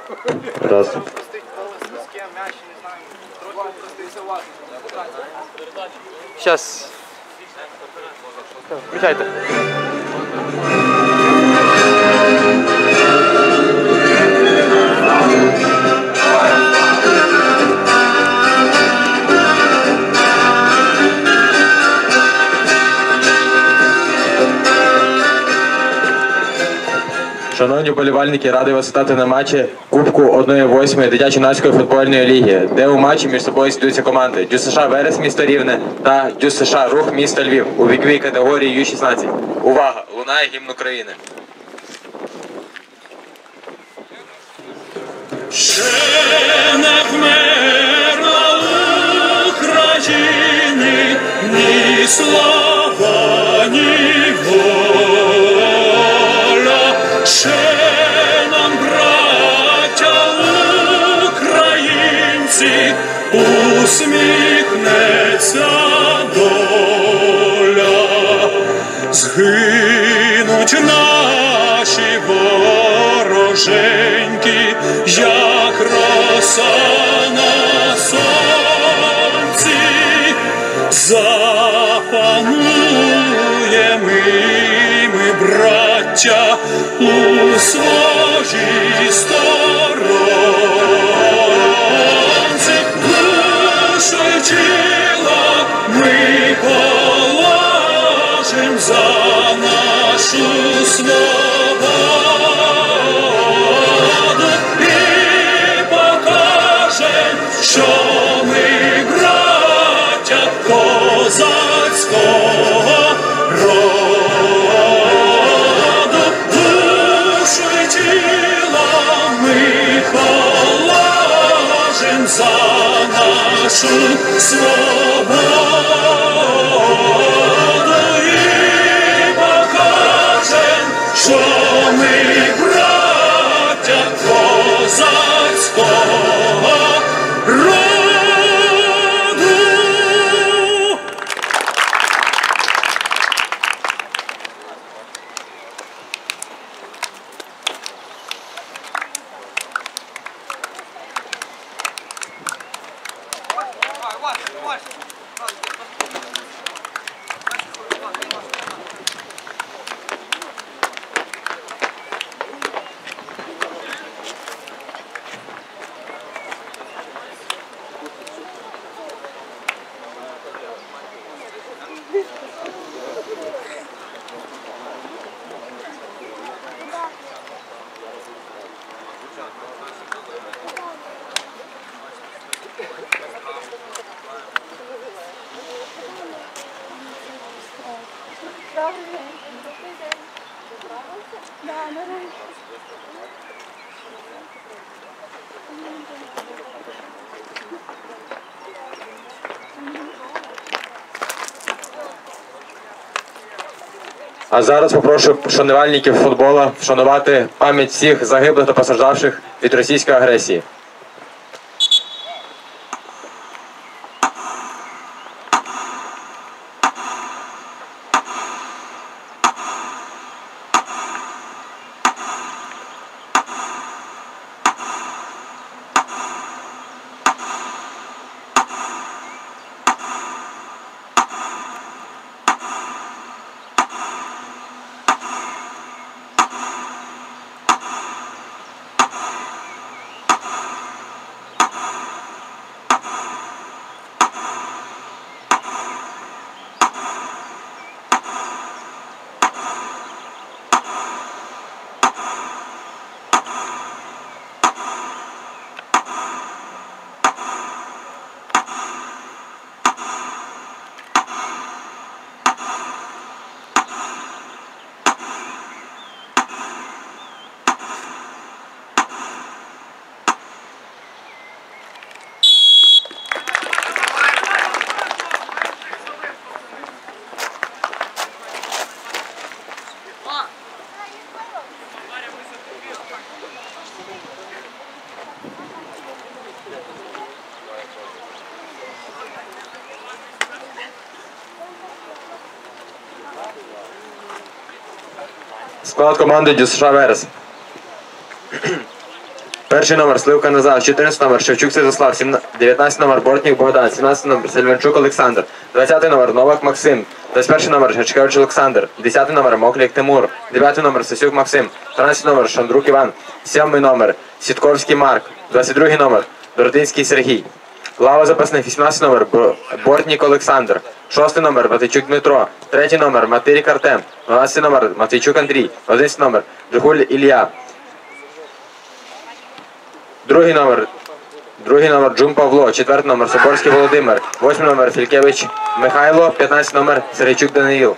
Раз. Сейчас. Включайте. Шановні вболівальники, радий вас вітати на матчі Кубку 1/8 дитячо-юнацької футбольної ліги, де у матчі між собою зійдуться команди Дю США Верес місто Рівне та Дю США Рух місто Львів у віковій категорії Ю-16. Увага! Лунає гімн України. Ще не вмерла України ні слава, ні воля. Ще нам, браття українці, усміхнеться доля. Згинуть наші вороженьки, як роса на сонці. Запануємо ми, браття, у своїй сторонці. Душу й тіло ми положим за нашу свободу і покажем, що ми браття козацького роду. Душу й тіло ми положим за нашу свободу і покажем, що ми браття козацького роду. А зараз попрошу шанувальників футболу вшанувати пам'ять всіх загиблих та постраждавших від російської агресії. Склад команди Дю США Верес. Перший номер Сливка Назар, 14 номер Шевчук Святослав, 19 номер Бортнік Богдан, 17 номер Сельванчук Олександр, 20 номер Новак Максим, 21 номер Гачкевич Олександр, 10 номер Моклік Тимур, 9 номер Сосюк Максим, 13 номер Шандрук Іван, 7 номер Сітковський Марк, 22 номер Доротинський Сергій. Лава запасних, 18 номер Бортнік Олександр, 6 номер Матейчук Дмитро, 3 номер Матирік Артем, 12 номер Матейчук Андрій, 11 номер Джихуль Ілля, другий номер Джум Павло, 4 номер Соборський Володимир, 8 номер Фількевич Михайло, 15 номер Сергійчук Даниїл.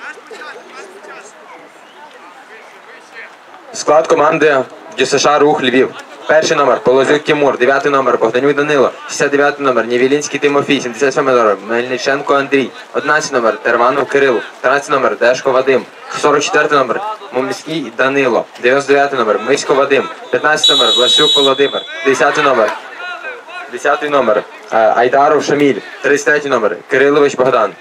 Склад команди ДЮСШ Рух Львів. Перший номер Полозюк Тимур, 9 номер Богданюк Данило, 69 номер Нєвілінський Тимофій, 77 номер Мельниченко Андрій, 11 номер Терванов Кирил, 13 номер Дешко Вадим, 44 номер Мумський Данило, 99 номер Мисько Вадим, 15 номер Власюк Володимир, 10 номер Айдаров Шаміль, 33 номер Кирилович Богдан,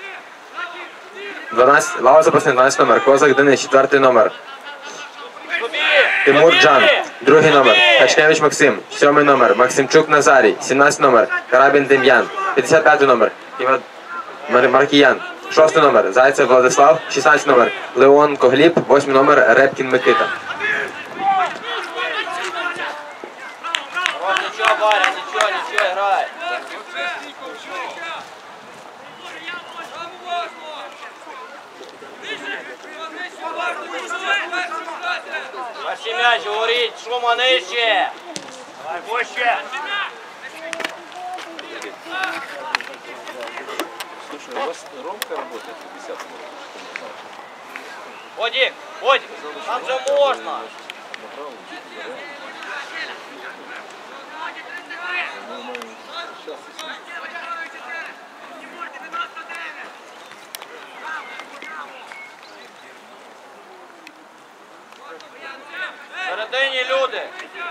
12 лава запасних, 12 номер Козак Денис, 4 номер Тимур Джан, 2 номер Качкевич Максим, 7 номер Максимчук Назарій, 17 номер Карабін Дем'ян, 55 номер Маркіян, 6 номер Зайцев Владислав, 16 номер Леонко Гліб, 8 номер Репкін Микита. Нічого, Варя, нічого, грай. Перший м'яч, говорить, шума нижче. Давай, вище. Слушай, у вас Ромка работает 50 Водик, там же можна. Всередині люди.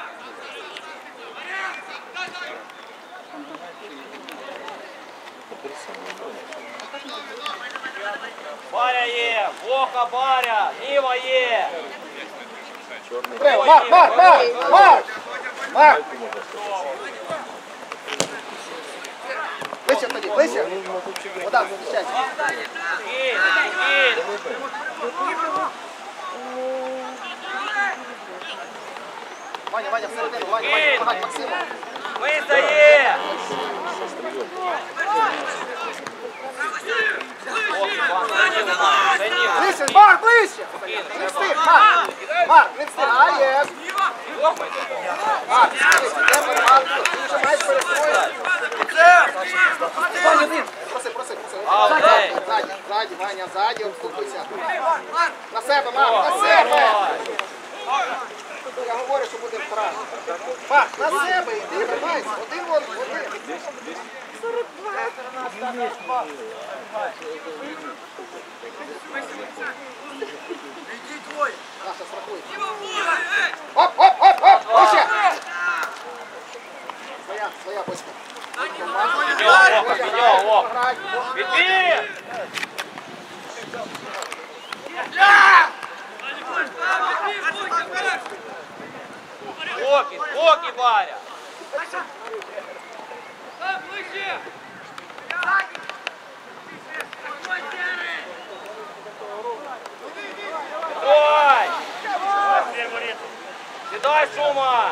Баря є, Воха Баря, Ніва є. Марк! Ближче тоді, ближче. Вода, зустрічайся. Ваня, всередину, Ваня, помагай Максиму. Вистає! Ближче, Марк, ближче! Не встиг, Марк, не встиг. А, є. Марк, ти вже маєш перестроїти. Ваня, один. Проси. Ззаді, Ваня, ззаді, обступися. На себе, Марк, на себе! Я говорю, що буде втрат. Марк, на себе йди, тримайся. Один. Наша, страхуй. Оп! Ось! Своя бочка. Відбір! Спокій, Варя! Сідай, Шума!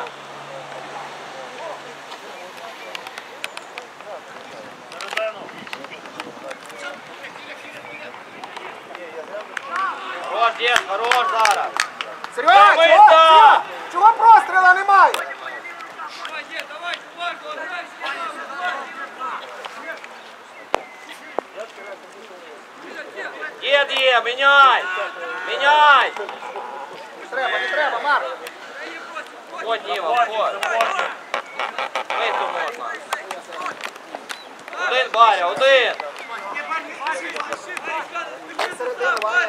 Хорош, дід, хорош зараз! Серйозно? Чого простріла немає? Дід є, міняй! Міняй! Не треба, Марк. Ходь, Ніва, ходь! Вийти можна! Один, Баря, один! Середину, Ваня.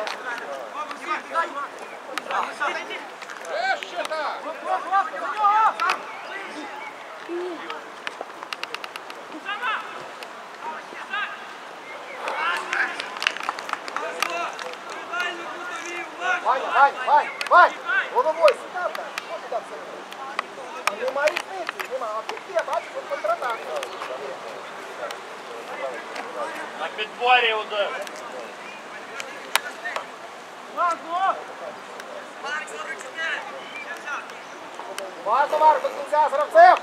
Вань, головой сюда, вот туда всередину. Нема різниці, нема. А тут є, бачиш, от контратака. На підборі удар. Важно, Марк, до кінця з гравцем.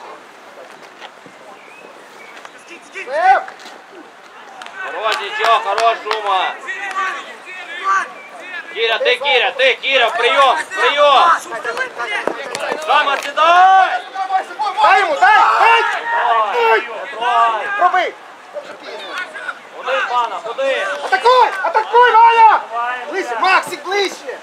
Сев! Хорош, нічого, хорош, Шума. Кіря, Кіря, прийом, прийом. Шама, сідай. Дай йому, дай! Давай. Пробий! Ходи, пана, ходи. Атакуй! Атакуй, Ваня! Ближче, Максик, ближче!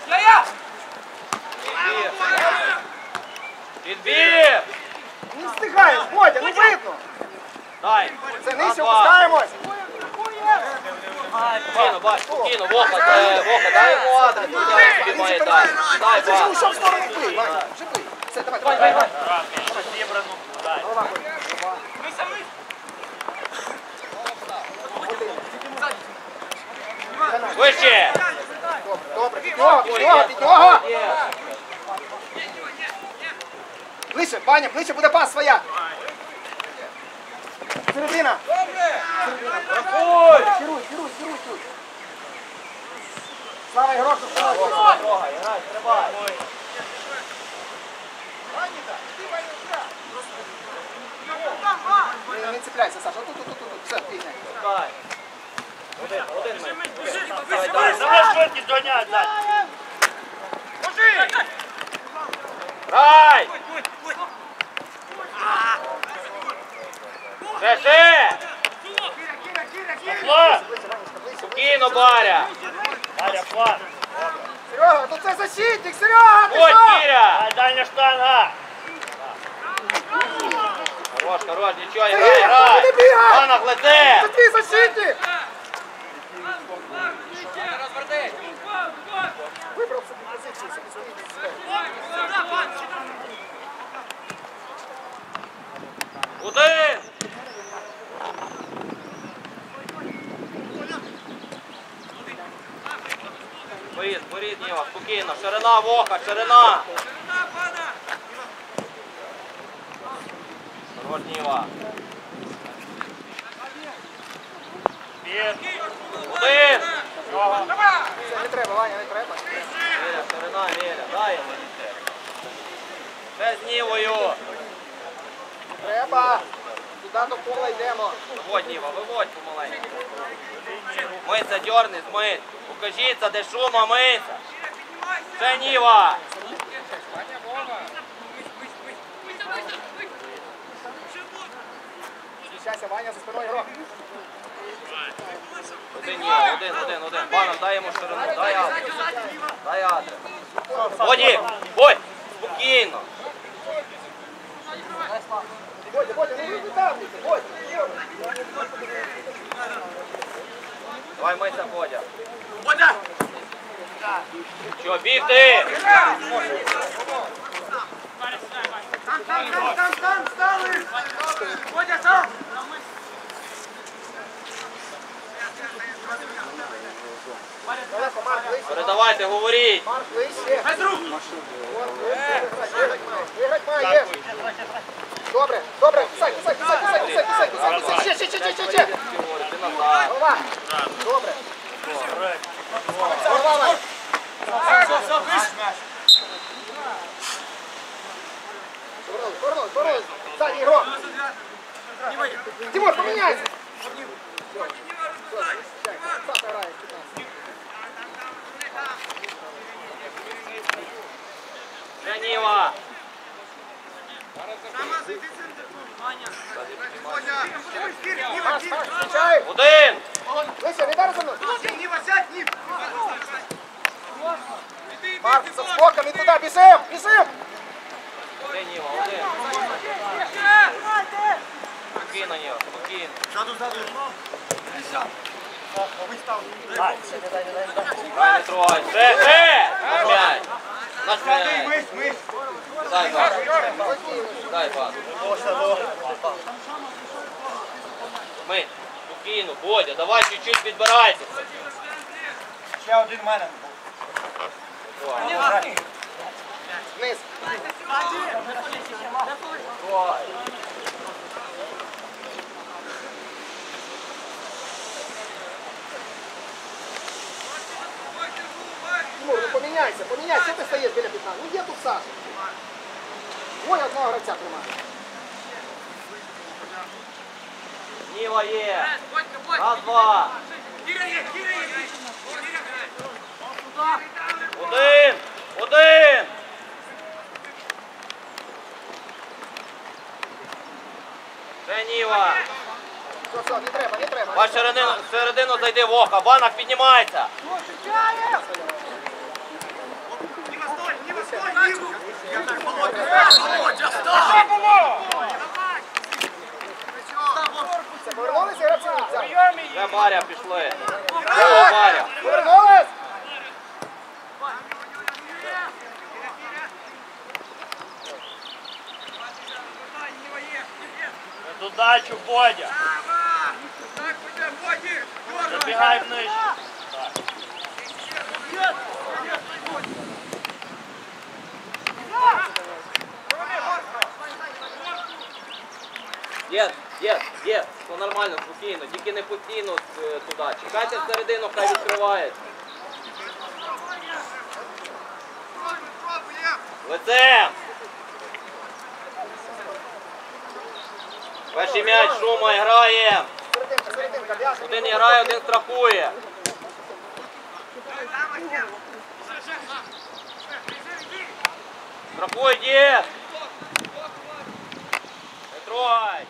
Підбір. Не встигаєш, Бодя, не видно! Дай. Це нижче Два. опускаємось! Спокійно, бач, спокійно, Воха, дай йому адрес, я тобі має дати. Дай, Це ж бач. ушов в сторону бий, Ваня, вже бий! Все, давай. Зібрану. Голова. Вище. Добре, від нього! Ближче, Ваня, ближче буде пас своя! Середина! Рахуй. Керуй! Слава Ігрошу! Трогай, грай, стрибай. Не цепляйся, Саша, тут, все, фігня. Дай. Один ми. Давай швидкість доганяй, дай. Грай. Ще. План. Спокійно, Баря. Дар'я, план. Серега, тут це защитник, Серега, ти Ось, що? Кіря. Дай дальня штанга. Хорош, нічого, Сергій, хто грай. буде бігати? Панах лете. Це твій защитник! Вибрав собі позицію, собі стоїть. Один. Борід, Ніва, спокійно. Ширина, Воха, ширина. Хорош, Ніва. Один. Це не треба, Ваня, не треба. Віля, ширина, Віля, дай йому. Ще з Нівою. Треба. Туди до пола йдемо. Виводь, Ніва, виводь помаленьку. Мийся, дьорни, змить. Покажіться, де Шума, мийся. Ще Ніва. Щастя, Ваня, за спиною грох. Один, Ніва, один. Панам, дай йому ширину, дай адрес. Дай адрес. Воді, бой, спокійно. Бодя, не витягуйте, Бодя. Давай мийся, Водя. Водя! Що, бігти? Там, стали! Бодя, там! Марк, ближче. Передавайте, говоріть. Марк, ближче. Виграть має. Добре. Кисай. Ще. Ти назад. Голова. Добре. Голова, Ваня. Повернулись. Задній ігрок. Тимур, поміняйся. Саша грає, 15. Ніва. Маш, включай. Один. Вися, не дай за мною. Марк, со скоком і туди, біжим. Один, Ніва, один. Спокійно, Ніва, спокійно. Дай, не трогай. Ще! На п'ять. Дай, пас. Ми, спокійно, Бодя, давай чуть-чуть підбирайся. Ще один в мене. Вниз. поміняйся, поміняйся, що ти стоїш біля 15? Ну є тут Саша. Двоє одного гравця тримає. Ніва є. Раз, два. Один. Один. Ще Ніва. Все, не треба, не треба. Бач, середину зайди в око. Банах піднімається. Це повернулися гравці? Вже Маря пішли. О, Маря. Повернулись? Додачу, Бодя. Забігай вниз. Є, все нормально, спокійно, тільки не постійно туди. Чекайте всередину, хай відкривається. Лицем! Перший м'яч, Шума, грає. Серединка, Бяшик. Один грає, один страхує. Страхуй, дід! Не трогай!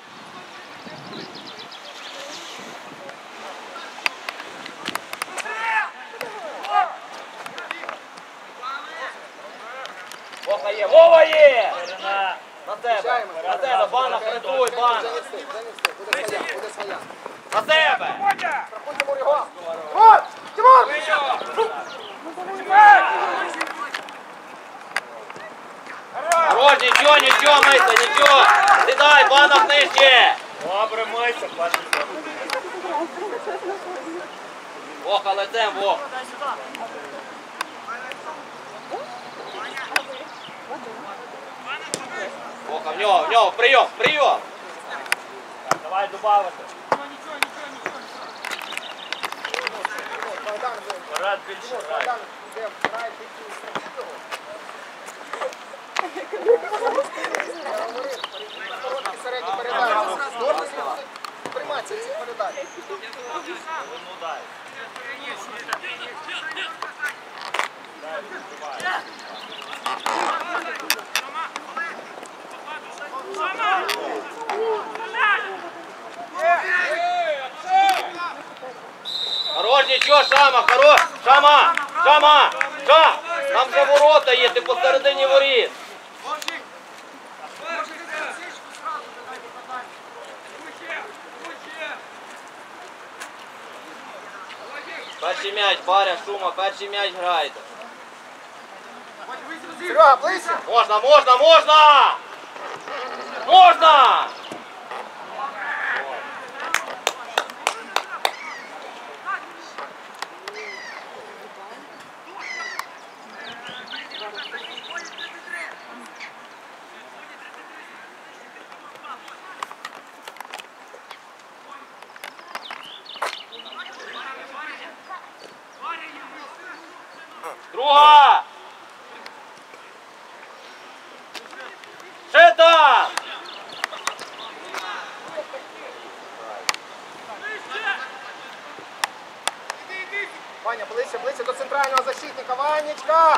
Вова є! Вова є! На тебе! На тебе! Бана, притуй, Бана! Вже не встиг. Буде своя, буде своя. На тебе! Проходь, Тимур, його. Тимур! Тимур! Хорош, нічого, Мися, нічого! Сідай, Бана нижче! Добре, Мися, бачиш. Воха, лицем, Вох! Воха, в нього, прийом! Давай добавити. Богдан, Вперед більше грай. Богдан, де грає більше. Я говорив, короткий середній передачі. Дуже прийматися ці передачі. Ну дай. Хорош, нічого, Шама, хорош! Шама! Там же ворота є, ти посередині воріт! Перший м'яч, Баря, Шума, перший м'яч граєте. Серега, ближче. Можна! Можна! Друга! Шита! Ваня, ближче до центрального защитника. Ванечка!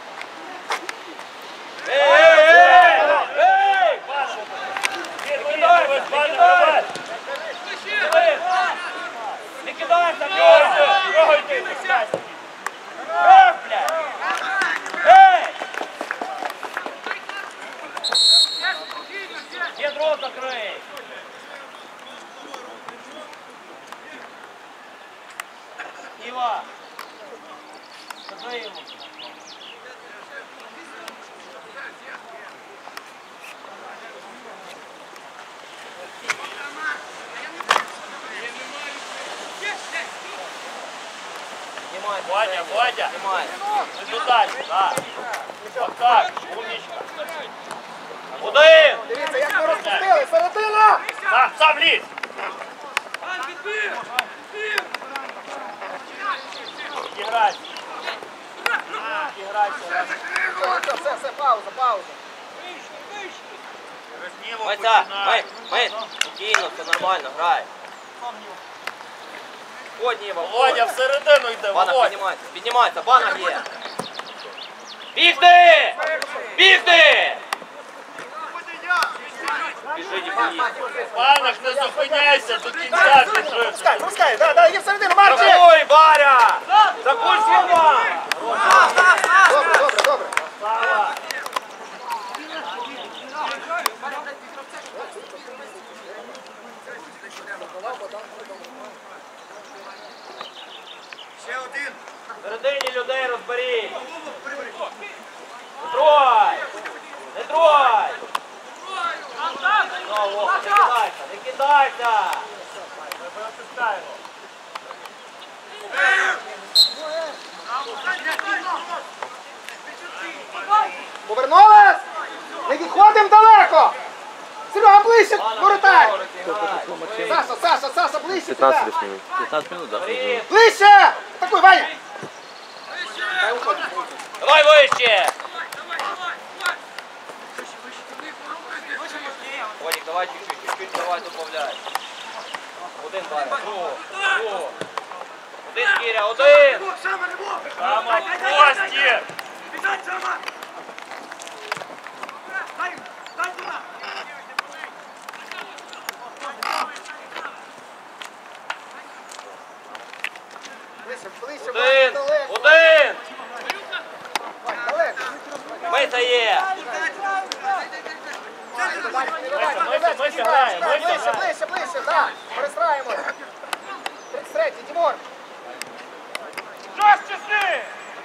Ей! Не кидайся, Його йди, не кидайся. Ядро закрий! Іва! Скажи йому! Водя. Знімай! Не додачу, так. Отак, умничка. Один! Дивіться, як ми розпустили. Середина! Сам лізь. Іграй. Все, пауза. Майця, Май, спокійно, все нормально, грай. Ходь, Ніва, Володя, всередину йде, Бана, Володя. піднімайся, Бана є. Бігти! Бігти! Біжи, не боїться. Панах, не зупиняйся, до кінця біжи. Пускай, да, є всередину, Марчик! Закуй, Баря! Закуй, Сіма! Добре. Всередині людей розберіть! Не трой! Не трой! Ну, не кидайся! Повернулись! Не відходимо далеко! Серега, ближче, воротай! Саша, ближче! 15 минут. 15 минут, да? Ближче! Такой, Ваня! Давай вище! Вадик, давай чуть-чуть давай добавляй. Один Баря, другу. Один Кіря, один! Сама в пості. Ближче, Один! далеко. Один! Далеко. Мийся є! Мися граємо, Мися грає. Ближче, да. Перестраємо. 33-й, Тимур. Жорстче з ним!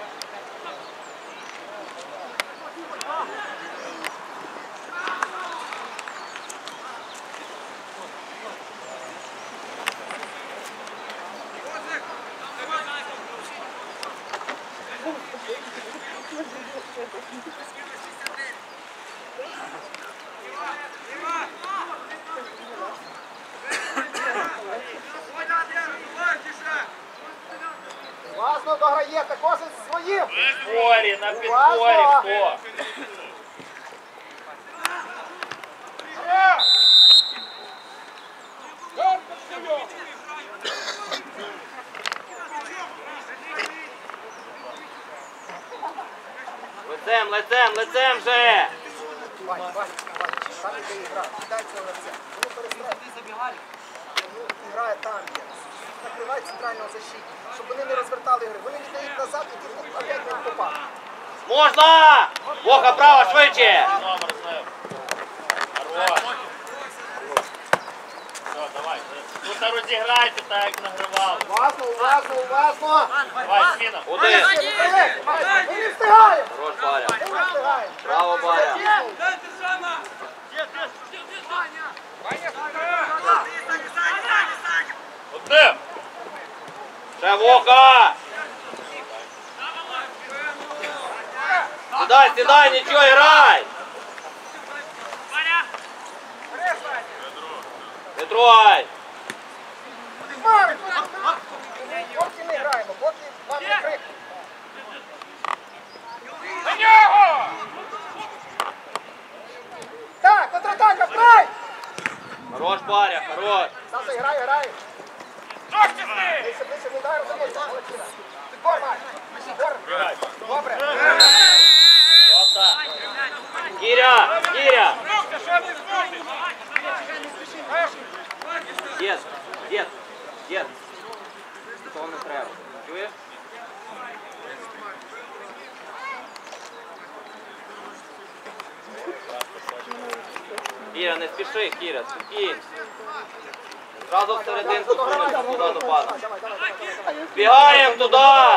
Власно дограєте, кожен зі своїм. Підборі, на підборі, хто? Лицем же! Вань, там іде ігра. Дай цього гравця. Воно перестраює. Грає там є. Накриває центрального защитника, щоб вони не розвертали ігри. Вони віддають назад і тут опять не попав. Можна! Воха, право, швидше! Номер з ним. Хорош. Все, давай. Тут розіграйте так, як нагривали. Уважно. Давай, зміна. Один! Ми не встигаємо. Хорош, Баря! Ми не встигаємо. Браво, Баря! Одним. Ще Воха! Сідай, нічого, грай! Не трой! Поки не граємо, поки вам не крик. Так, контратака, вкрай! Хорош, Баря, хорош! Саша, грає. Ближче, не дай розуміти. Молодчина. Підбор, Марк. Підбор. Добре. Кіря! Дід! Того не треба. Чуєш? Кіря, не спіши, Кіря, спокійно. Зразу в серединку туди до пана. Бігаємо туди!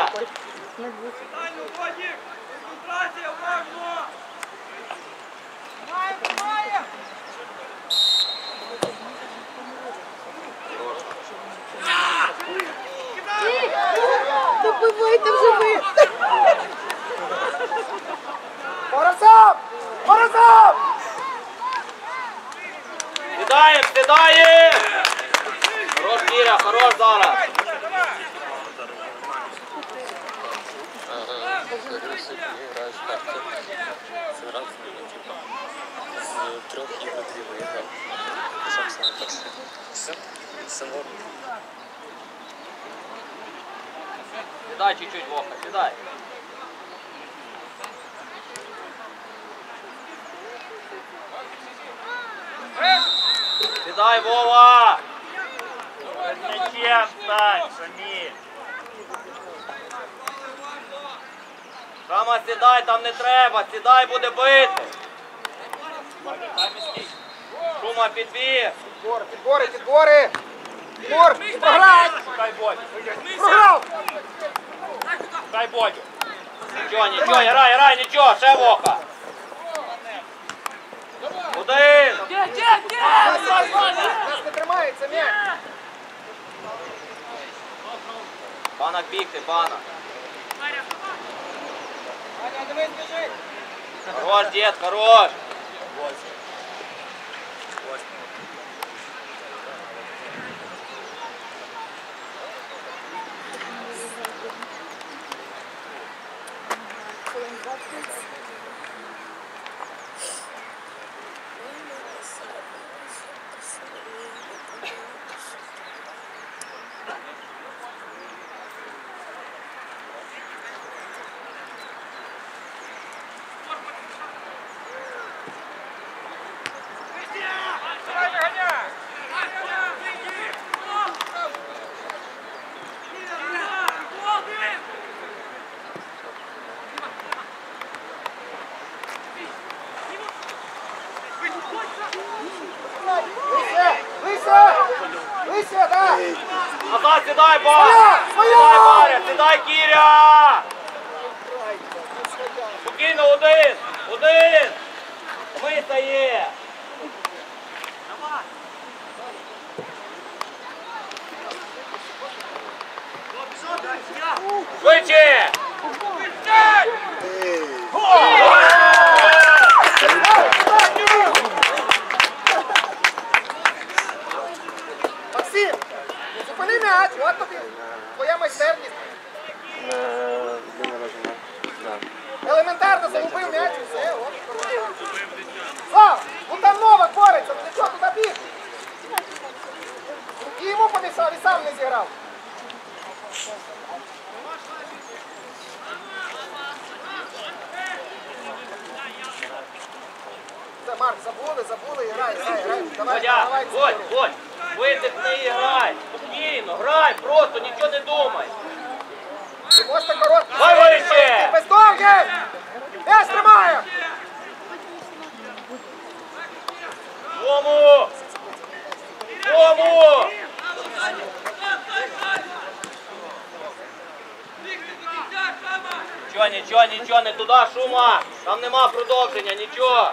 Добивайте вже ви! Порозов! Сідаємо! Хорош, Кіря, хорош зараз! уверены в себе и играешь так. Це раз, типа, з 3 ігор 2 виграв. Собственно, так все норм. Сідай чуть-чуть, Вовка, сідай. Сідай, Вова! Перед м'ячем стань, Шаміль. Шама, сідай, там не треба, сідай, буде бити. Шума, підбір. Підбори, підбори! Підбор! І програй! Шукай Бодю. Програв! Шукай Бодю. Нічого, грай, нічого, ще Воха. Один. Нас не тримається м'яч! Банак бігти, банак. Хорош, дід, хорош. Лися, да! Назад сідай, Баря! Сідай, Баря! Сідай, Кіря! Спокійно, один! Миса є! Швидше! Максим, зупини м'яч, от тобі твоя майстерність. Елементарно загубив м'яч і все, от. Слав, ну там Новак бореться, ну нічого, туди біг. І йому помішав, і сам не зіграв. Все, Марк, забули, грай. Давай, Водя, давай. Водь, видихни і грай. Спокійно, грай, просто нічого не думай. Ти можете коротко. Давай, вище! Без довги! М'яч тримає! Тому! Нічого, не туди, Шума! Там нема продовження, нічого!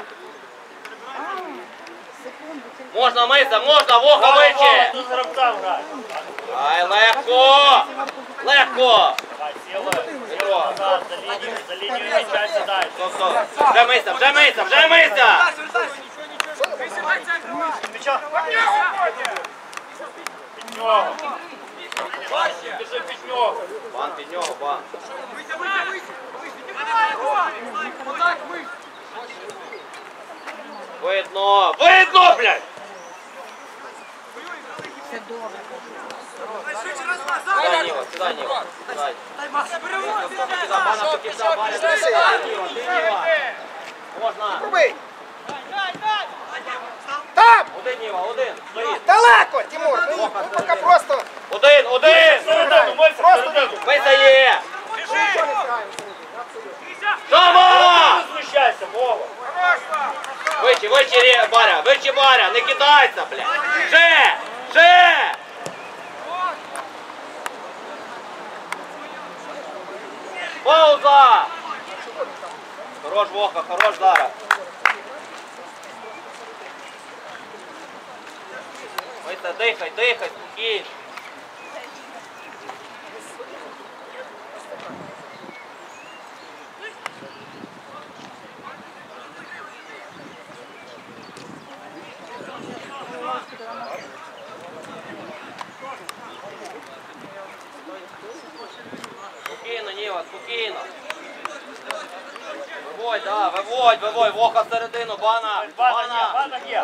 Можна, Миса, можна, Воха вище! Тут з гравцем грай. Ай, легко! Давай, сіли. Петро, Назад, за лінію м'яча сідай. стоп! Вже Миса! М'яча. Під нього. Біжи під нього. Бан під нього, бан. Видно, блядь! Сюда, Ніва. Сюда. Бана, покиса, Баня. Ти, Ніва. Можна. Пробий! Там! Один, Ніва, один. Стоїть. Далеко, Тимур! Ну, поки просто... Один! Середину, Мойся, середину. Миса є! Нічого не граємо. Шама! Не знущайся, Вова. Вище, Баря, не кидайся, блядь! Ще! Пауза! Хорош, Воха, хорош зараз. Миса, дихай, спокійно. Спокійно, Ніва, спокійно. Виводь, да, виводь, Воха всередину, Бана. Бана є.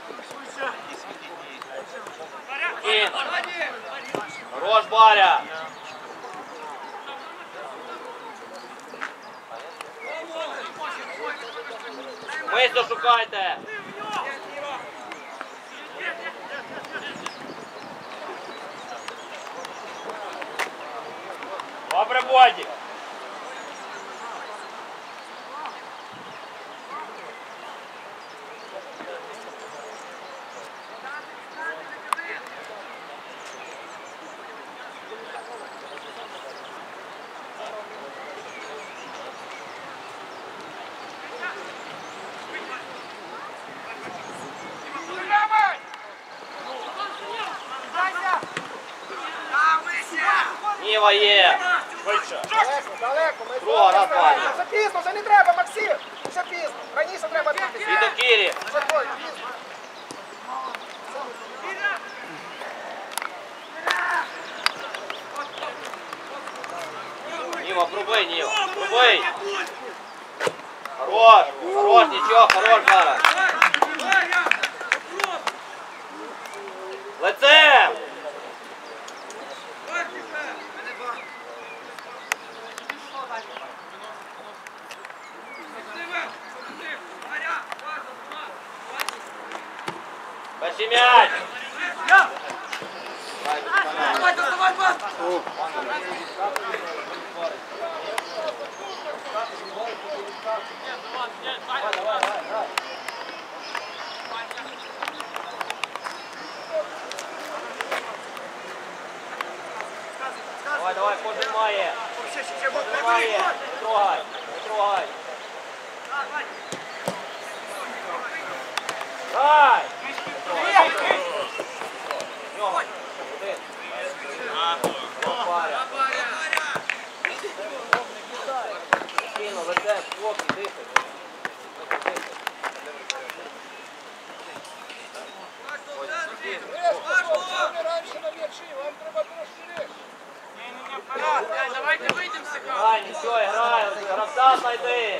Кін. Хорош, Баря. Мисто шукайте. Добре, Бодік. Ніва є. Вище. Далеко, ми Друга, раз, Ваня. вже пізно, вже не треба, Максим. Вже пізно. Раніше треба бігти. І до Кірі. Вже ой, пізно. Ніва, пробий, Ніва. Пробий. Хорош, нічого, хорош зараз. Лицем. Перший м'яч. Давай, кожен має. Кожен має. Не трогай, не трогай. Грай! Нього, один. Паря. Спокійно, лице, спокій, дихай. Давайте вийдемо з цього. Грай, нічого, грай, гравця знайди.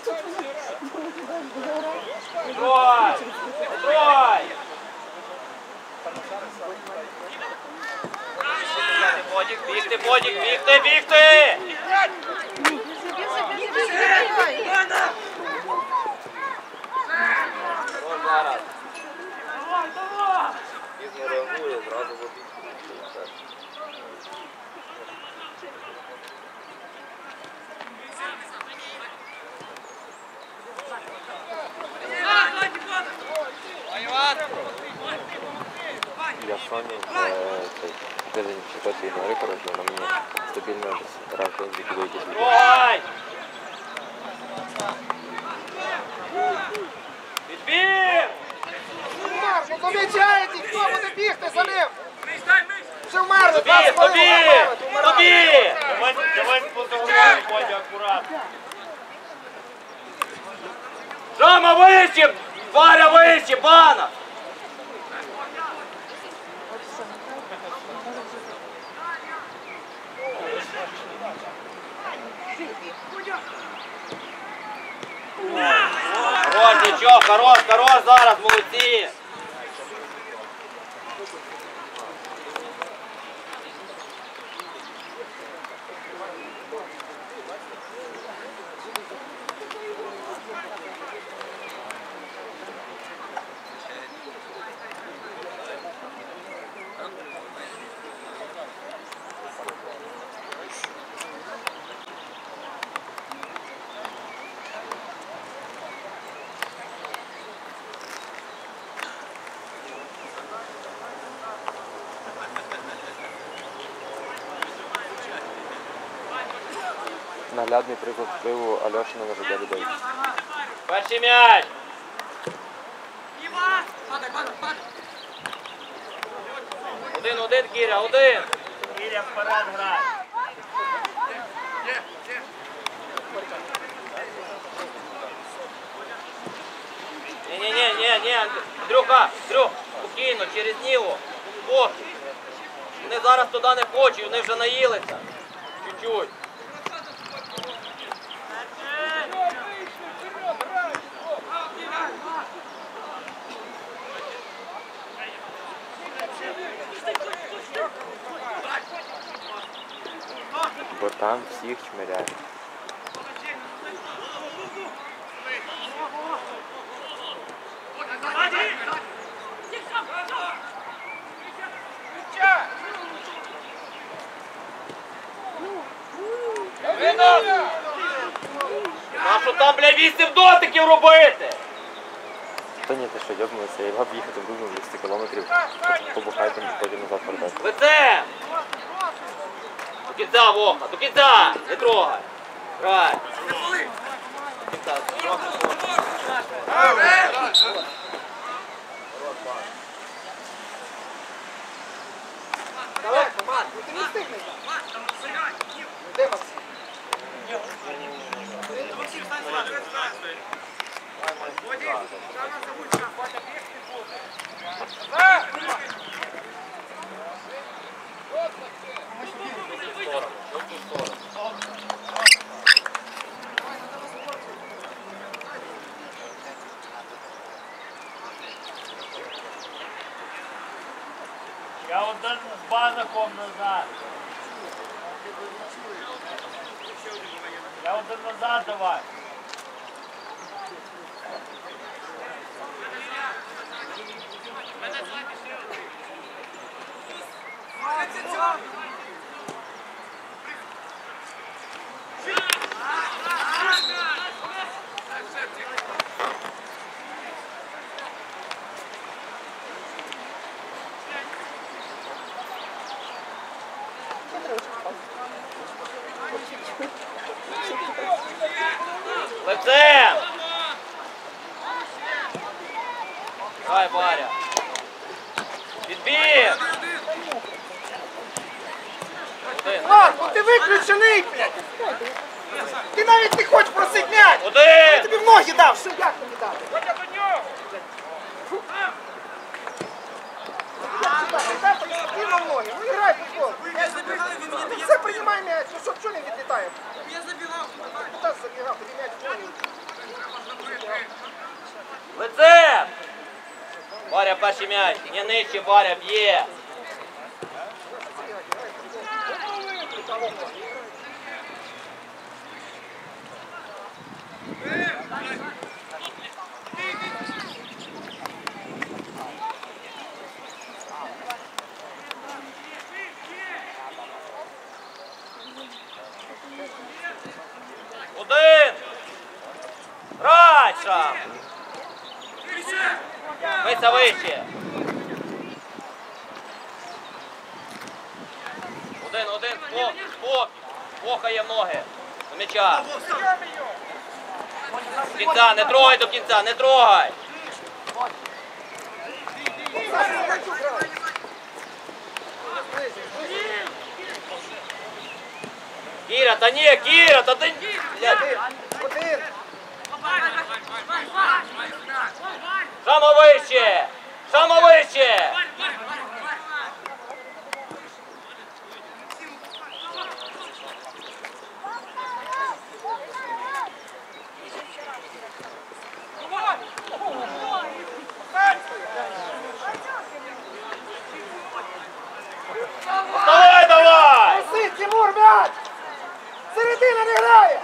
Не трогай, не трогай. Бігти, Бодік, бігти! Ось зараз. Пізно реагує, зразу в обід. Я Соні тиждень ситуації ігнори, коротше, вона мені стабільно раз в день відбує якісь відео. Трогай! Відбір! Ну помічаєте, хто буде бігти за ним? Вже вмерли, Тобі! Давай спозоруємо, Бодя, акуратно. Жама вище! Варя вище! Бана! Хорош, нічого, хорош зараз, молодці! Наглядний приклад впливу Альошина на життя людей. Перший м'яч! Один, Кіря, один! Кіря вперед грає. Ні, Андрюх, спокійно, через Ніву. Спокій. Вони зараз туди не хочуть, вони вже наїлися. Чуть-чуть. Там всіх чмиряє. А що там, бля, 8 дотиків робити? Та ні, ти що, йобнулися, я б їхати думав 200 кілометрів, побухайте, потім назад вертати. Лице! До кінця, Воха, до кінця! Не трогай! Грай! До кінця, Давай, Марк, ну ти не встигнеш. Де Максим? Я один з банаком назад. Я один назад давай. Лице! Грай, Варя! Відбір! Марк, ну ти виключений, блядь! Ти навіть не хочеш просити м'яч! Я Один! тобі в ноги дав, що як тобі дав? Спокійно в ноги, ну грай футбол. Ти все приймай м'яч, ну що, чого не відлітає? Я забігав. Куди забігав, тобі м'яч в ноги. Лице! Варя, перший м'яч. Не нижче, Варя, б'є. Один! Грай, Шам! Вися вище! Один, спокій! Похає в ноги! До м'яча! До кінця, не трогай до кінця, не трогай! Кіра, та ні, Кіра, та ти... Один. Шамо вище! Шамо вище! Давай, давай! Проси, Тимур, м'яч! Середина не грає!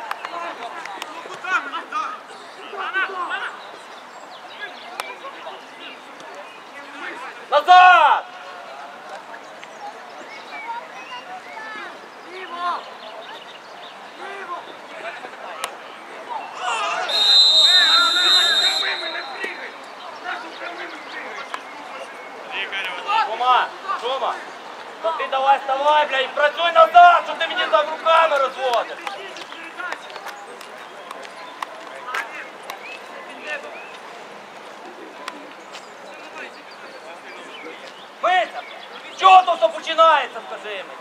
Назад! Шума! То ти давай вставай, бля, і працюй назад, що ти мені там руками розводиш. Мися! Чого то все починається, скажи мені?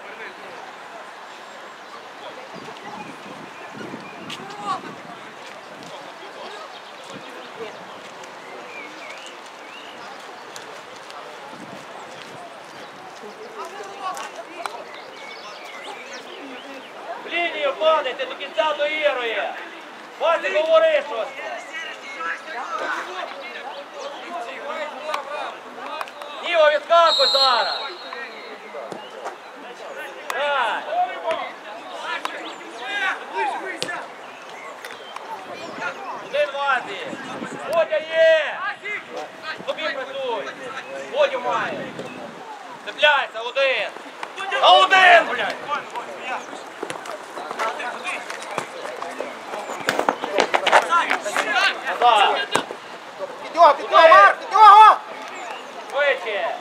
В лінію падайте, до кінця доігрує. Вася, говори щось. Ніво, відскакуй зараз. Дай. Один Вазі. Водя є. Тобі працюй. Водю має. Цепляйся, один. На один, блядь. Назад. Підйого, Марк, підйого! Швидше.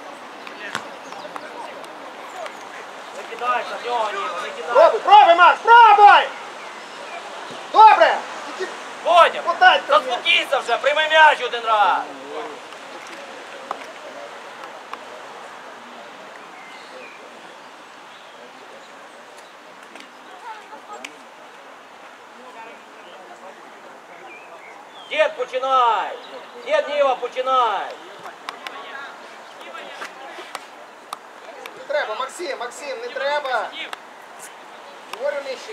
Не кидайся, в нього, Ніко, не кидайся. Пробуй, Марк, пробуй! Добре! Тільки Водя, подай трохи. заспокійся вже, прийми м'яч один раз. Дід, починай! Дід, Ніва, починай! Не треба, Максим, не треба. Говорю нижче.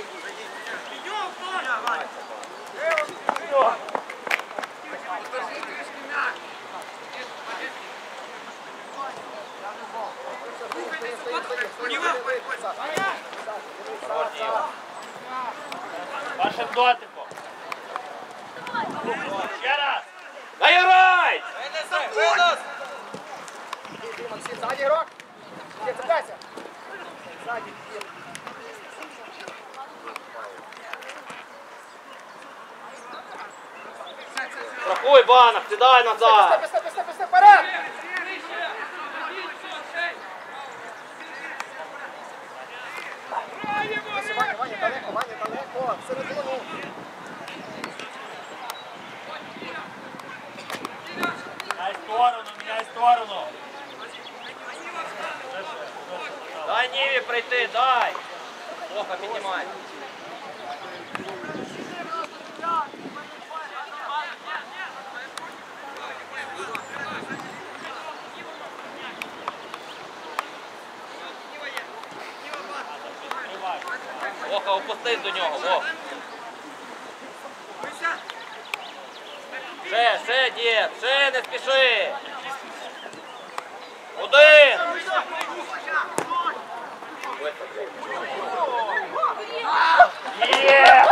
Вашим дотиком. Ще раз. Наіграй! Іди, Максим, ззаді ігрок. Іди, цепляйся. Ззаді, іди. Рахуй, Банах, сідай назад! Пусти, вперед! Ваня, далеко, всередину. Міняй сторону. Дай Ніві прийти, дай! Плохо піднімай. Воха, опустись до нього, Вох. Ще, дід, ще не спіши. Один. Є!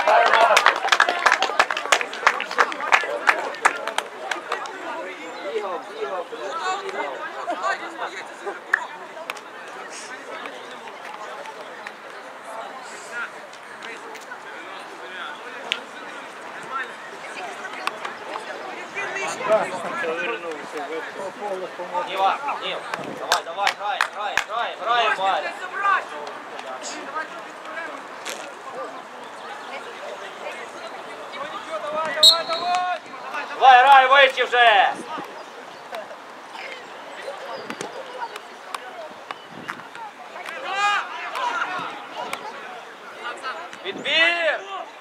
Ніва, Нів, давай, граємо, Валя. Давай, грай, вище вже. Відбір.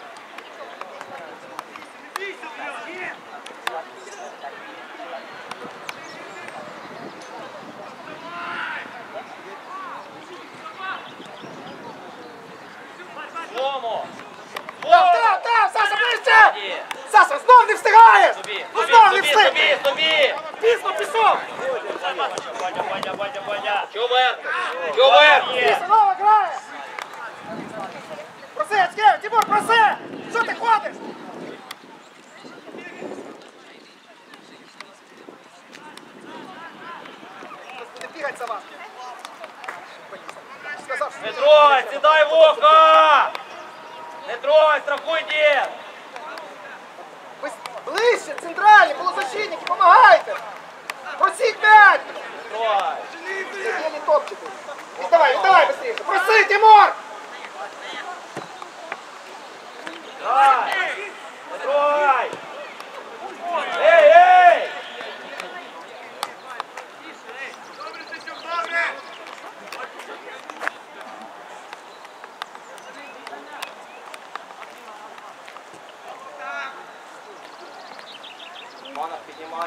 Слому. Там, Саса, ближче! Саса, знов не встигаєш! Ну знов не встиг! Тобі. Пізно пішов! Бодя. Чувер. Пізно, нова грає! Проси, Ацкевич, Тимур, проси! Що ти ходиш? Буде бігати за вас. Сказав, що Не трогай, сідай в око! Не трогай, страхуй, дід! ви ближче, центральні, полузащитники, помагайте! Просіть м'яч! Не трогай! Єлі топчете. Віддавай, быстріше! Проси, Тимур! Дай! Не трогай! Ей! Манов, піднімай!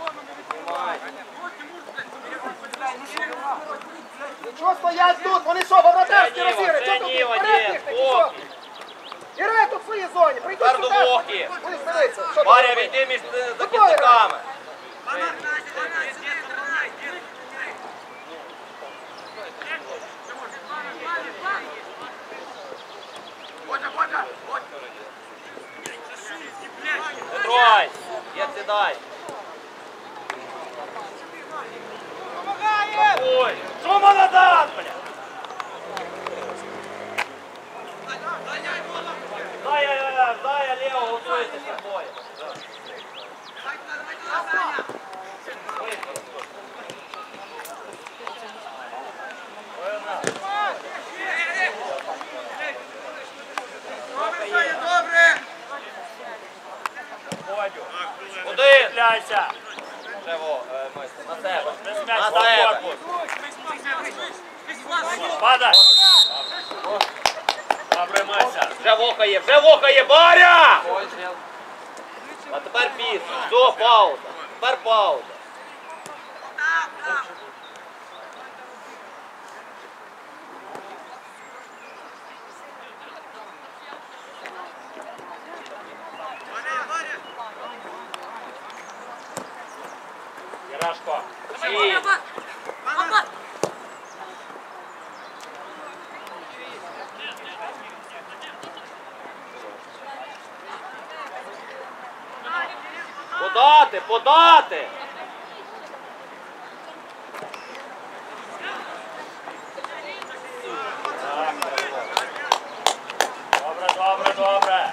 Нічого стоять тут, вони що, во вратарські розігри? Що тут? Ніва, Вперед дід, їхати, нічого! хлопці! Грай тут в своїй зоні, прийдіть Тепер до сюди! Вохи! Будеш дивитися, що тут Варя, робити. війди між захисниками! Ой, є, сідай. Ой, шума назад, бля! Зая лево, готуйся с тобой. Один! Ляйся! Шево, на себе. М'яч На на себе. корпус! Падай! Добре, Мася! Вже вохає, Баря! А тепер піс. Все, пауза. Тепер пауза. Ярашко! Сі. Подати, подати! Добре, добре, добре!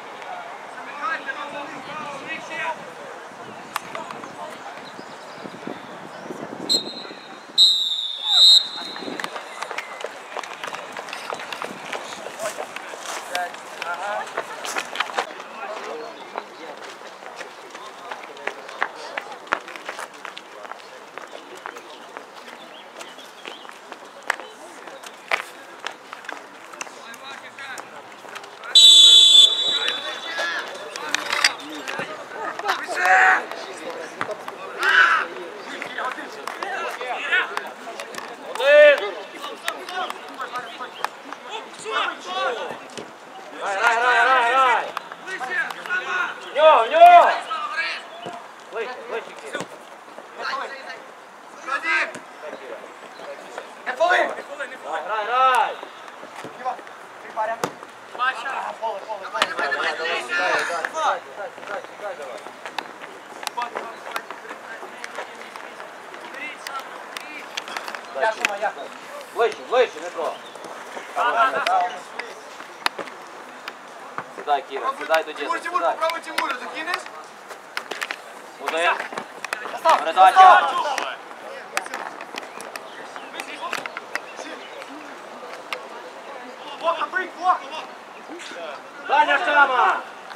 Один! Грай! В нього! Ближче, Кіра. Грай! Ближче, Дмитро. Сідай, Кіра, сідай до діда, сідай. Один. Передача. Даня Шама.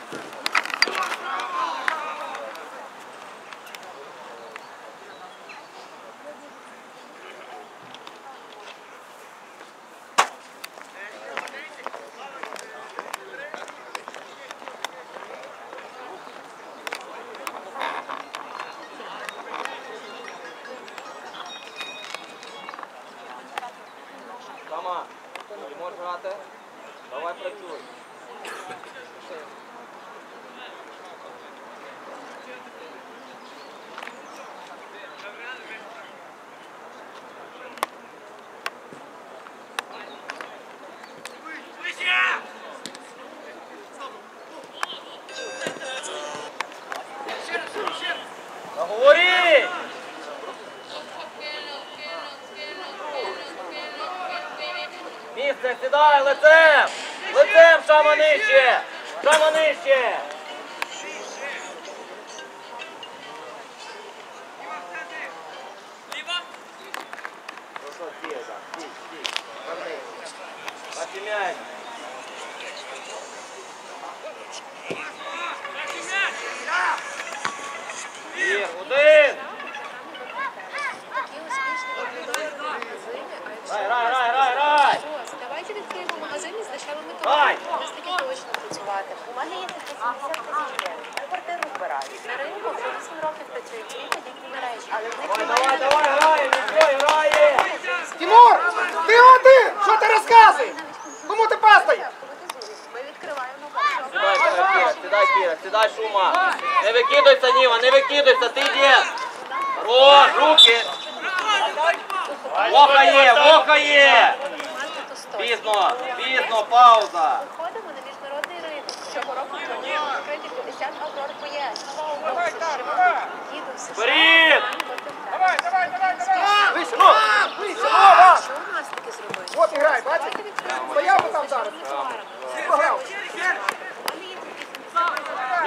Шама, ти можеш грати? Давай працюй. Говори! Місце, сідай, лицем! Лицем, Шама нижче! Шама нижче! Бачи м'яч! Ір, один! Грай! Давайте відкриємо магазин із дешевими Давай. товарами. Ось таки точно працювати. У мене є такі 70 тисяч гривень. Я квартиру збираю. На ринку вже 8 років працюють дві подібні мережі. Але в них Давай, грає, Міськой, грає! Тимур, ти один! Що ти розказуєш? Кому ти пастаєш? Ми відкриваємо Сідай, Кіра, сідай, Шума! Не викидайся, Ніва, не викидайся, ти йди! Хорош, руки! Вока є! Пізно, пауза! Виходимо на міжнародний ринок. Цього року плануємо відкрити 50 Аврор поєднань.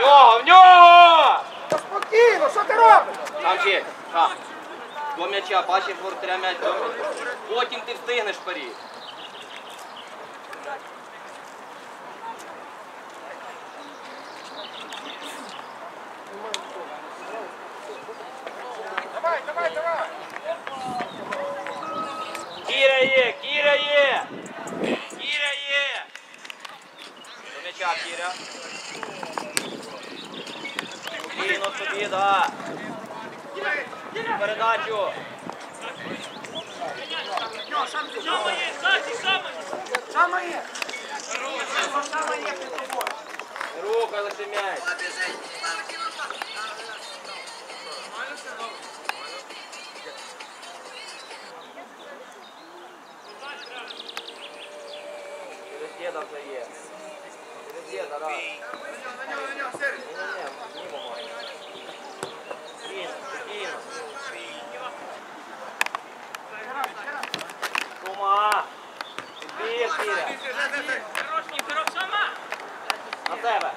В нього! Та спокійно, що ти робиш? Там ще, там. До м'яча, бачиш, воротаря м'яч до м'яча. Потім ти встигнеш вперед. Давай, давай, давай. Кіря є, Кіря є! Кіря є! До м'яча, Кіря. Спокійно собі, да. Передачу. Шама є. Рухай лише м'яч. Через діда вже є. Через діда, да. Ні-ні-ні, мимо має. Спокійно, спокійно. Шума! Біг, Кіря! На себе!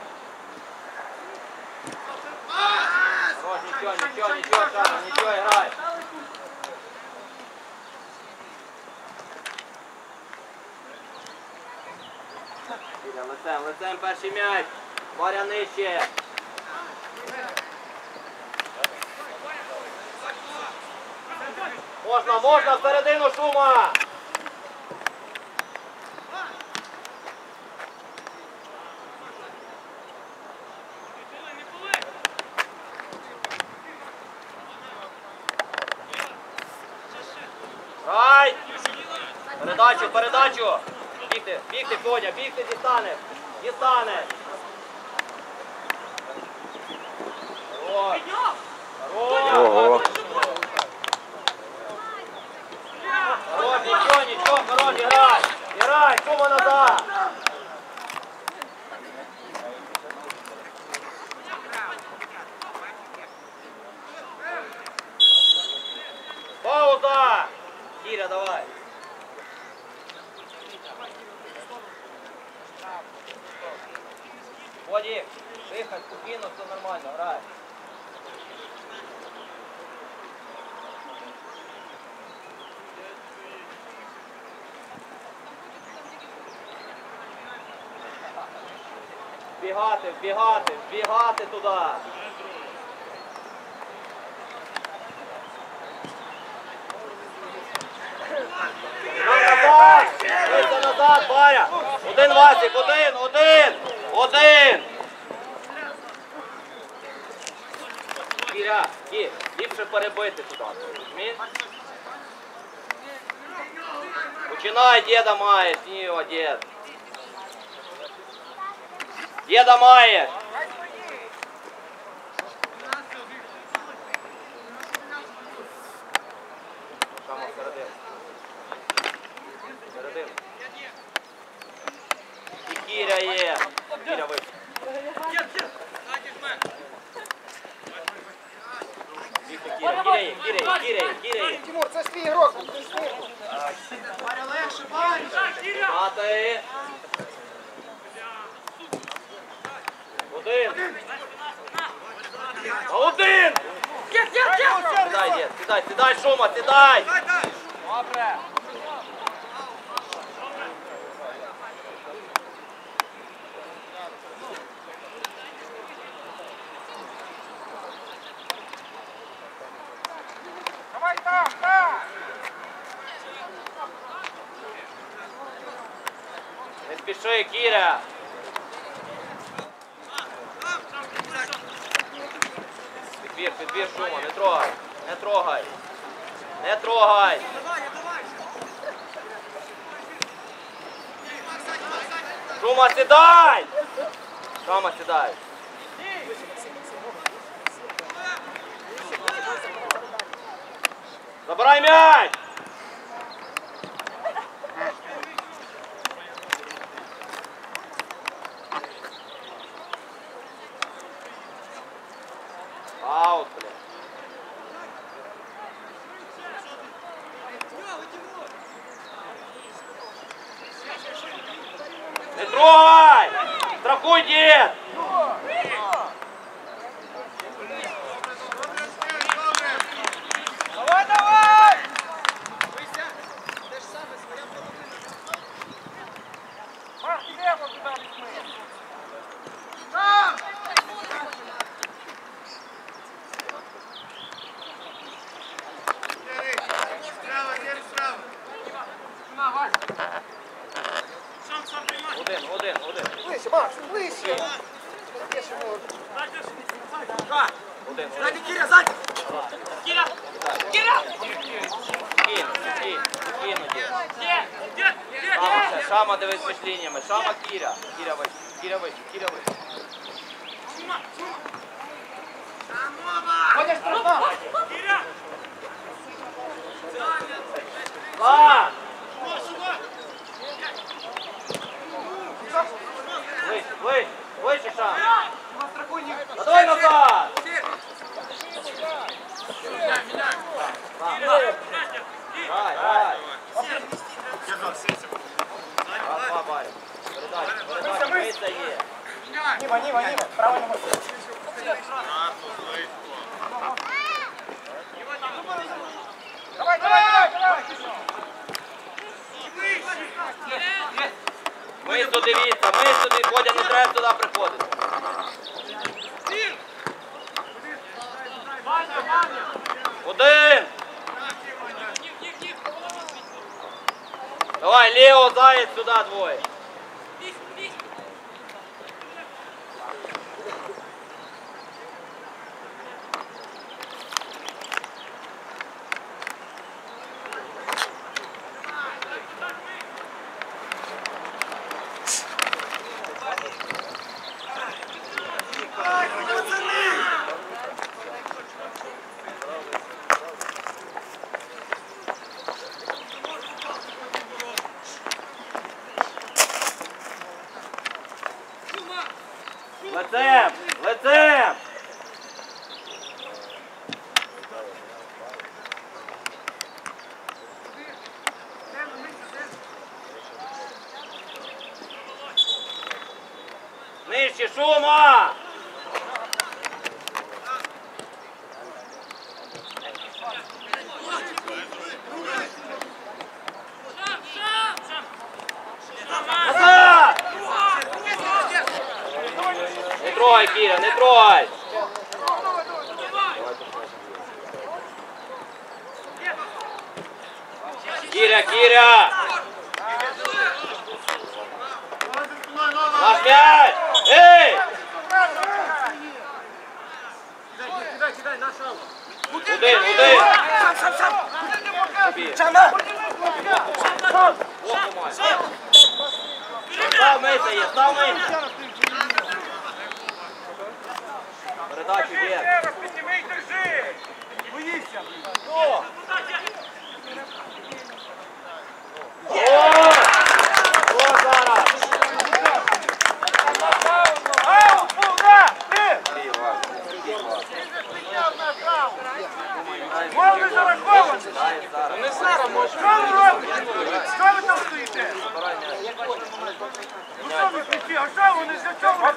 Хорош, нічого, Шана, нічого, грай! Кіря, лицем перший м'яч! Варя нижче! Можна, всередину Шума! Рай! Передачу! Бігти, Фодя, бігти, дістанеш! Ого. Нічого, хорош, грай, Шума назад! Пауза! Кіря, давай! Водік, дихай, спокійно, все нормально, грай! Вбігати туди. Назад, Варя. Один, Васик, один. Кіря, ліпше перебити туди. Починай, діда маєш, ніо, дід. Діда маєш. Шама всередину. І Кіря є. Кіря вийшла. Кіря. Тимур, це ж твій ігрок. Мати. Один. Сідай, дід, сідай, Шума, сідай. Добре. Давай так. Не спіши, Кіря. Підбір, Шума, не трогай. Шума, сідай. Шума, сідай. Забирай м'яч. Аут, блядь. Не трогай! Страхуй, дід! Один. Кіря, ззаді! Кіря! Кіря! Кину. Шама, дивись між лініями. Шама, Кіря. Кіря вище, Кіря вище, Кіря вище. Ходиш, страшно! Ла! Вище, Шам. Давай назад! Давай. Передача, Мийця є. Німа, право не може. Давай! Мийцю дивіться, Мийцю, Бодя, не треба туди приходити. Один! Давай, Лео, Заяц, сюда двое. Лицем! Нижче, Шума! Назад! Не трогай, Кіря, не трогай! Кіря! Наш м'яч! Ей! Один! Став Мийця є, став Мийця! Передачу є. О! Зараз! Мов не зарахований! Не зараз, може. Що ви робите? Що ви там стоїте? Ну що ви кричите? А що вони за чого?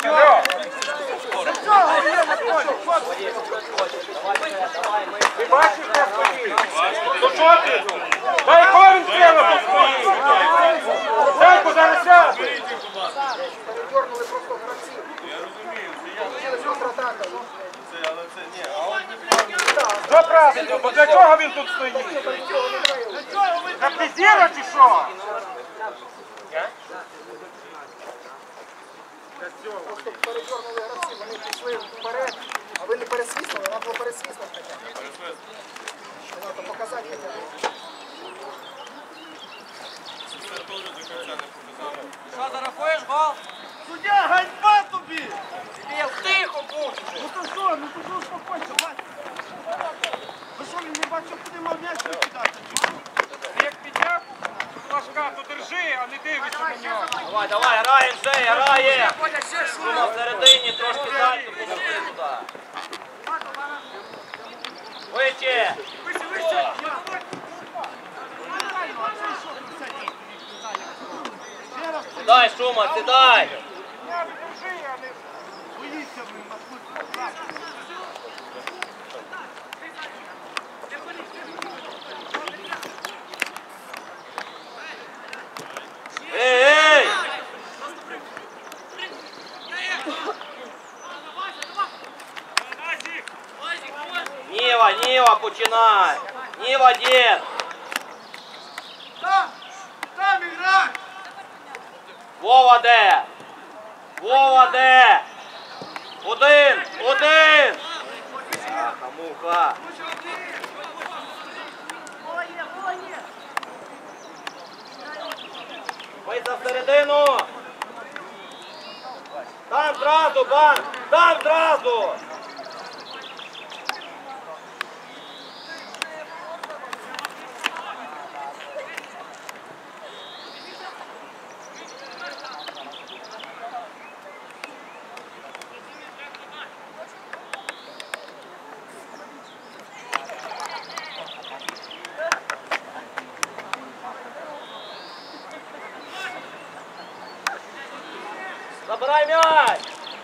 За чого ви є на полі? Ти бачиш, де стоїть? Ну що ти? Дай корінь треба постоїть! Зайку зараз сяде! Передернули просто гравців. Я розумію. Що правильно? Бо для чого він тут стоїть? Каптезіра чи що? Просто передернули гравців, вони пішли вперед, а ви не пересвіснули, треба було пересвіснути. Треба показати хоча б. Що, зарахуєш гол? Суддя, ганьба тобі! Тихо будь! Ну то що, успокойся, бачиш? Ви що, він не бачив, куди мав м'яч кидати? Як підняв флажка, то держи, а не дивишся на нього. Давай, граємо, Жей, грає! Шума всередині, трошки дальше, поможи туди. Вище! Сідай, Шума, сідай! Держи, а не боїться в ним на футбол. Ей! Ніва, починай! Ніва, дід! Там іграй! Вова де? Один! Один! Муха! Вийти всередину! Там зразу, бан! Там зразу! Забирай м'яч!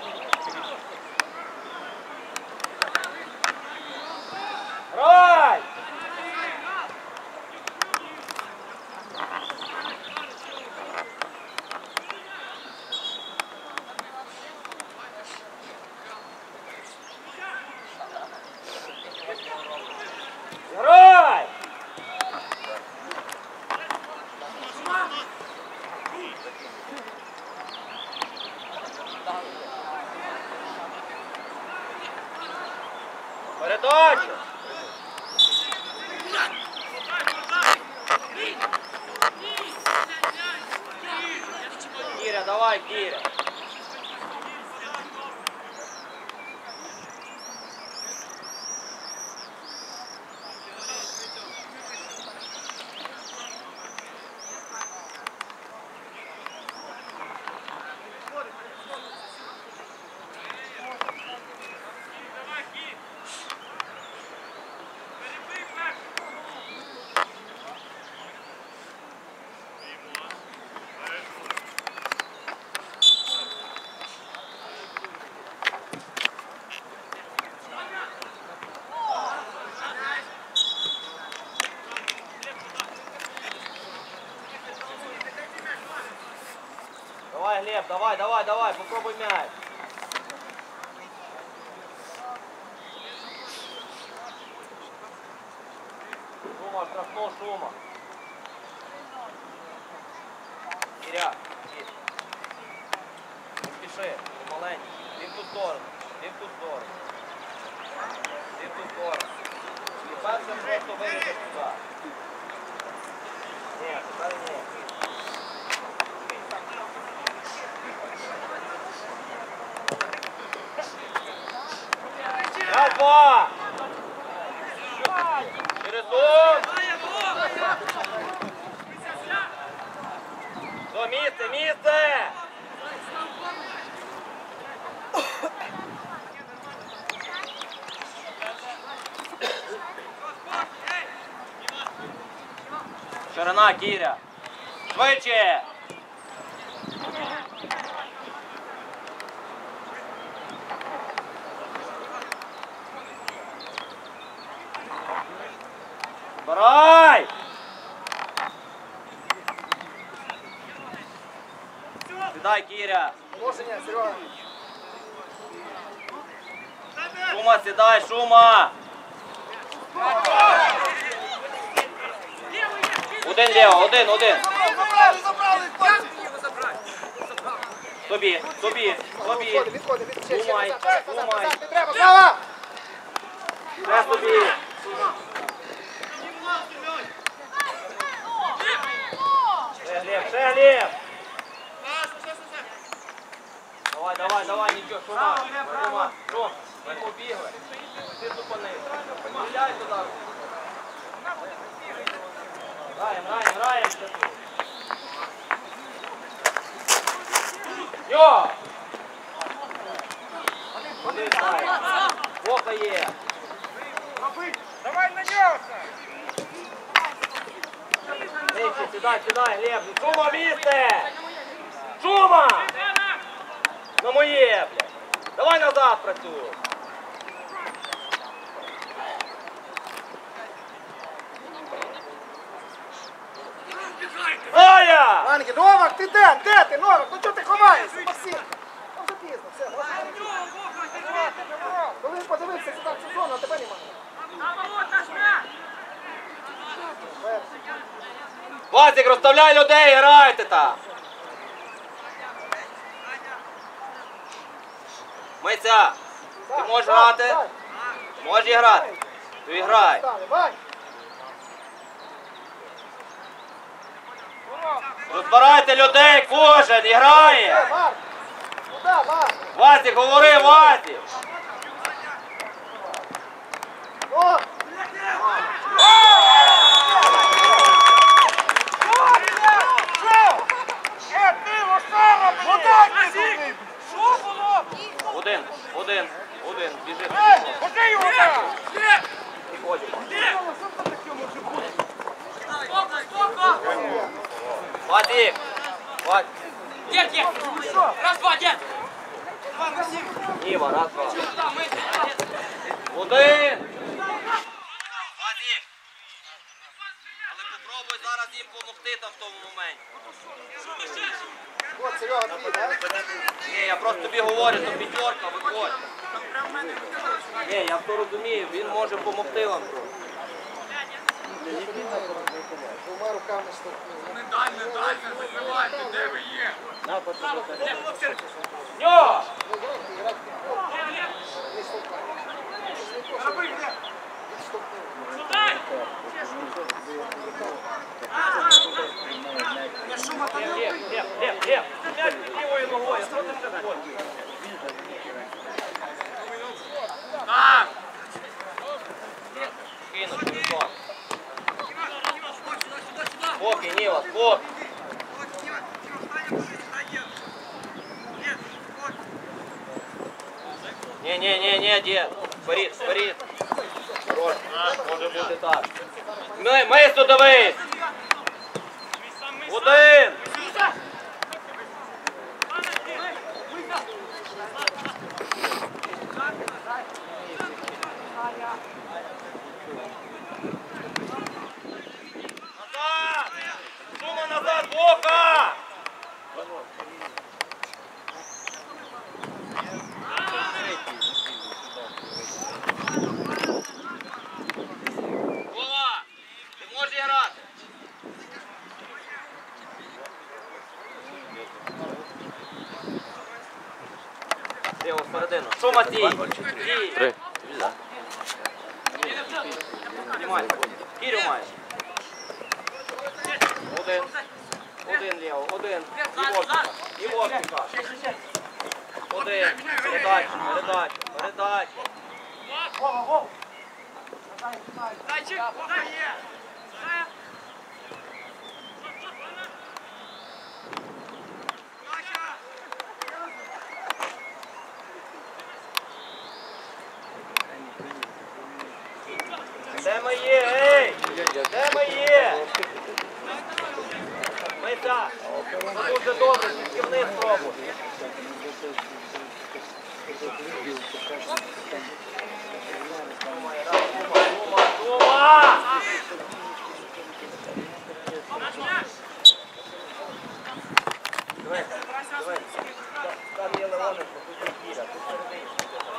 Грай! Грай! Передачу! Кіря, давай, Кіря! Давай, Глеб, давай, попробуй мяч. Шума, штрафного шума. Киря, Кир. Не спіши, помаленьку. Ти в ту сторону, ти в ту сторону. Ти в ту сторону. І першим просто вийдеш сюди. Ні, тепер ні. Два! Через ум! До місце, місце! Ширина, Кіря! Швидше! Брай! Сідай, Кіря! Положення, Серега. Шума, сідай, Шума! Один ліво, один. Тобі. Відходи. Думай. Не треба, Слава! Ще тобі. Ще Глеб. Давай, нічого, Шума. Ми побігли. Ти зупинив. Гуляй туди. Граємо. Йо! Бока є. Давай на нього! Нижче, сідай, Глеб. Шума, місце! Шума! На моє, блядь. Давай назад працюй. Ая! Ваньки, Новак, ти де? Де ти, Новак? Ну чого ти ховаєшся, Максим? Ну вже пізно, все. Коли він подивився сюди в цю зону, а тебе немає. Вазик, розставляй людей, грайте там! Митя, ти можеш грати? Можеш грати? Ти грай. Розбирайте людей, кожен, і грає. Васик, говори, Васик. Один, біжи. Вадик! Дед, дед! Раз, два, дед! Ніва, раз, два. Один! Вадик! Але попробуй зараз їм допомогти там в тому моменті. От, Серега, твій, так? Ні, я просто тобі говорю, то п'ятерка, виходь. Ні, я все розумію, він може допомогти вам. Двома руками штовхнув. Дальше, закривайте, де ви є? Ньо! Не штовхнув. Лев, м'яч лівою ногою, що ти це ходиш? Так! Кину, Руслан. Спокій, Ніла, спокій. Ні, дід. Вперед. Хорош, може бути так. Мисто дивись. Один. Назад! Сума назад, Бока! Вова, ти можеш грати? Лево, всередину. Шума стій! Три. Знімай. Кірю маєш. Один ліво, один. І Вовчика. Один. Передача. Зайчик, куди є? Де ми є, ей? Де ми є? Митя, дуже добре, тільки вниз пробуй. Сума! Дивись. Там є Леоненко, тут є Кіра, тут середині.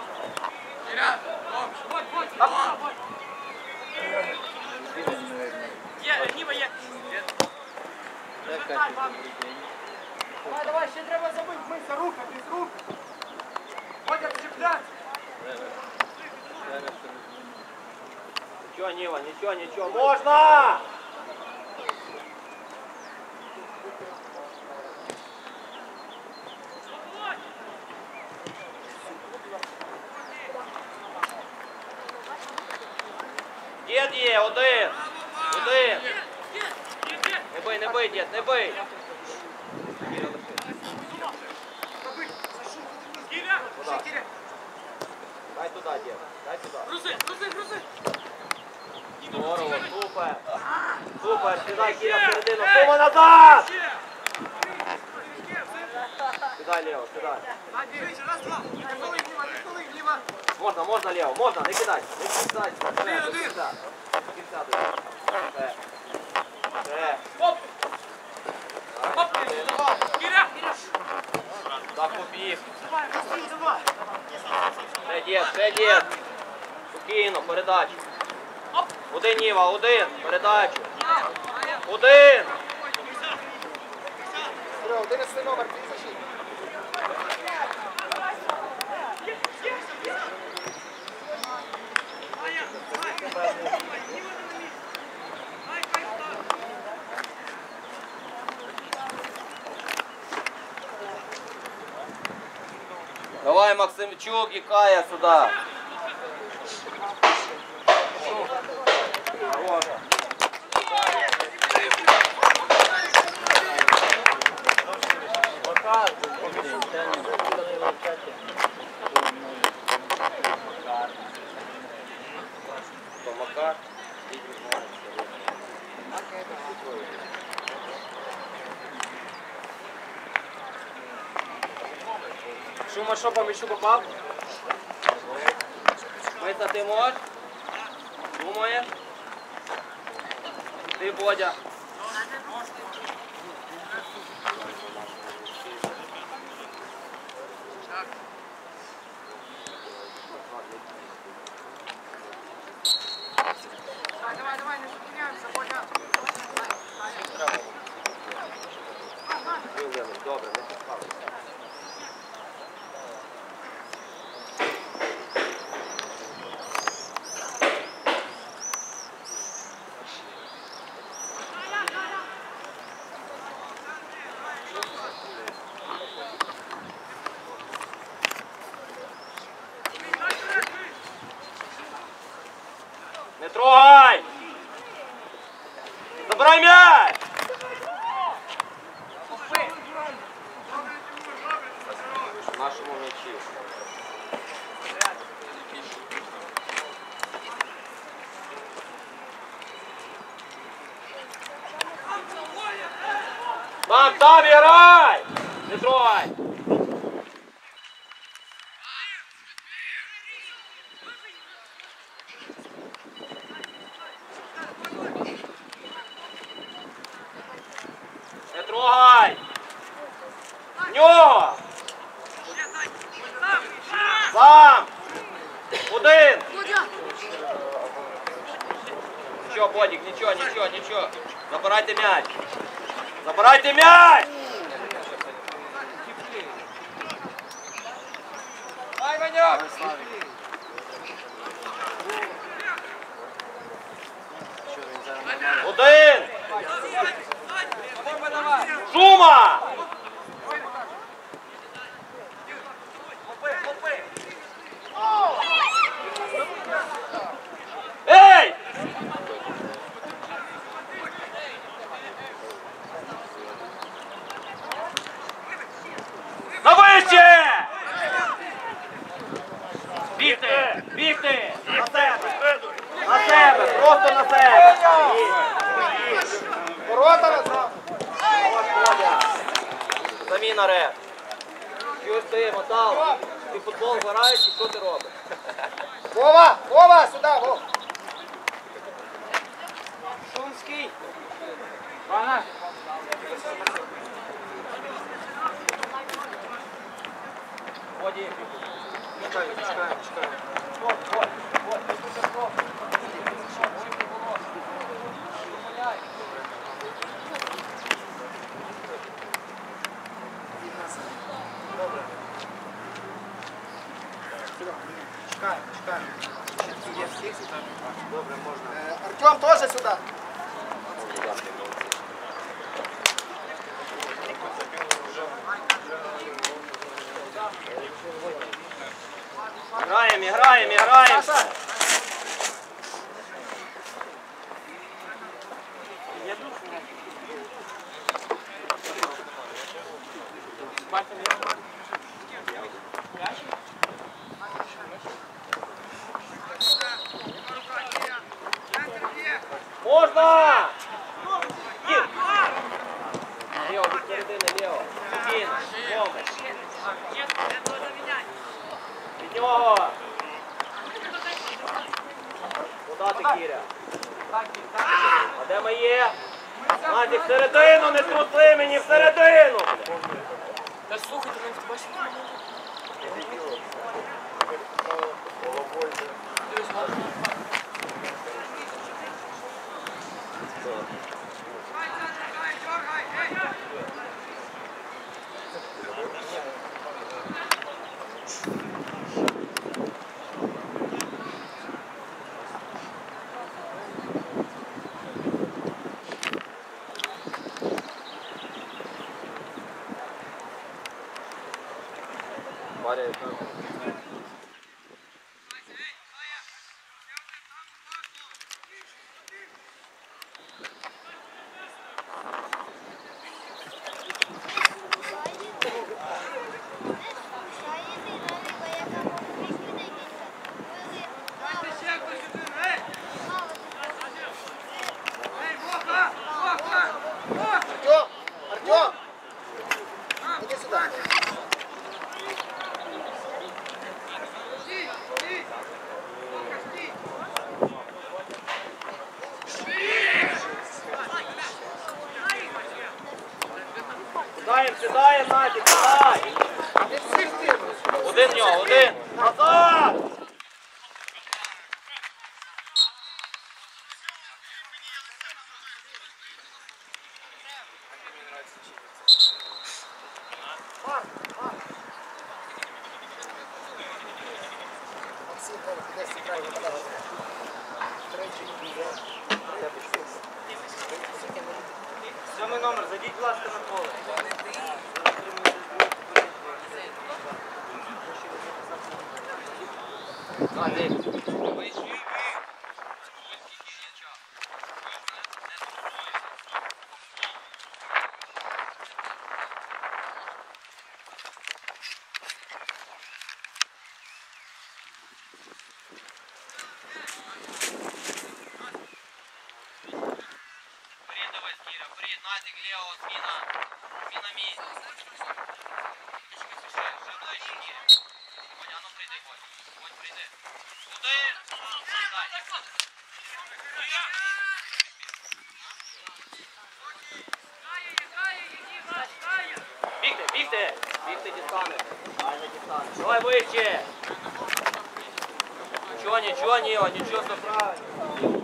Є, Ніва є. Давай, ще треба забити, мийся, рука, без рук. Ходять чіпляться. Нічого, Ніва, нічого. Можна! Дід є, один. Не бий, дід, не бий. Дай туди, дід, дай туди. Грузи. Здорово, супер, сідай, Кіря, всередину, Сума назад! Сідай, Лео, сідай. Раз, два. Не коли, Ніва. Можна, Лео, можна, не кидай. До кінця. Все. Оп. Кіря. Так, побіг. Давай. Це дід. Спокійно, передачу. Один, Ніва, передачу. Один. Серега, 11 номер, твій защитник. Максимчук і Кая сюди. Макар. Шума, що по м'ячу попав? Миса, ти можеш? Думаєш? Ти, Бодя. Давай, не зупиняємося, Бодя. Добре, не попали. Не трогай! Забирай м'яч! Нашому м'ячі. Там грай! Не трогай! Не трогай! В нього! Сам! Один! Нічого, Бодік, нічого. Забирайте м'яч! Забирайте м'яч! Дай, Ваньок! Один! Шума! Ей! На вище! Бігти! Бігти! На себе! На себе! Просто на себе! Ворота назад. Заміна реп. Чуєш ти, Мотал? Ти в футбол граєш і що ти робиш? Вова, сюди, Вова. Шумський. Воді. Чекаємо. Чекаємо. Добре, можна. Артем теж сюди. Граємо. Можна! Лево, від середини, лево. Спокійно, Томич. Від нього. Куда ти, Кіря? А де ми є? Назік, всередину, не труси мені, всередину! Та слухайте, ви бачите? 10 треба подати. Сьомий номер, зайдіть, будь ласка, на поле. Назик, лево, смена. Смена месте. Коня, а ну прийди, Конь. Конь, прийди. Куди? Бігти, бігти. Бігти дістане. Давай вище. Нічого, нічого, все правильно.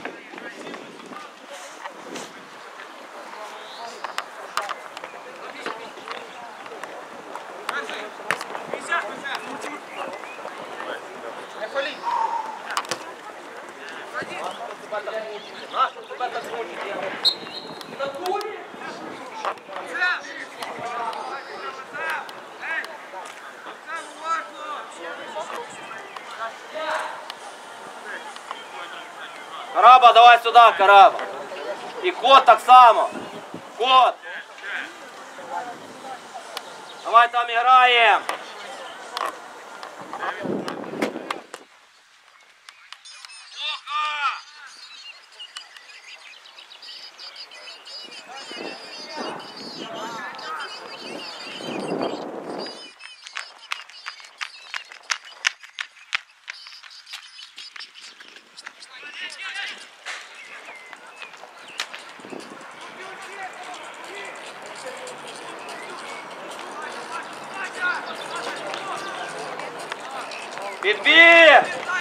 Караба, давай сюда, Караба. И Кот так само. Кот. Давай там играем. Підбір!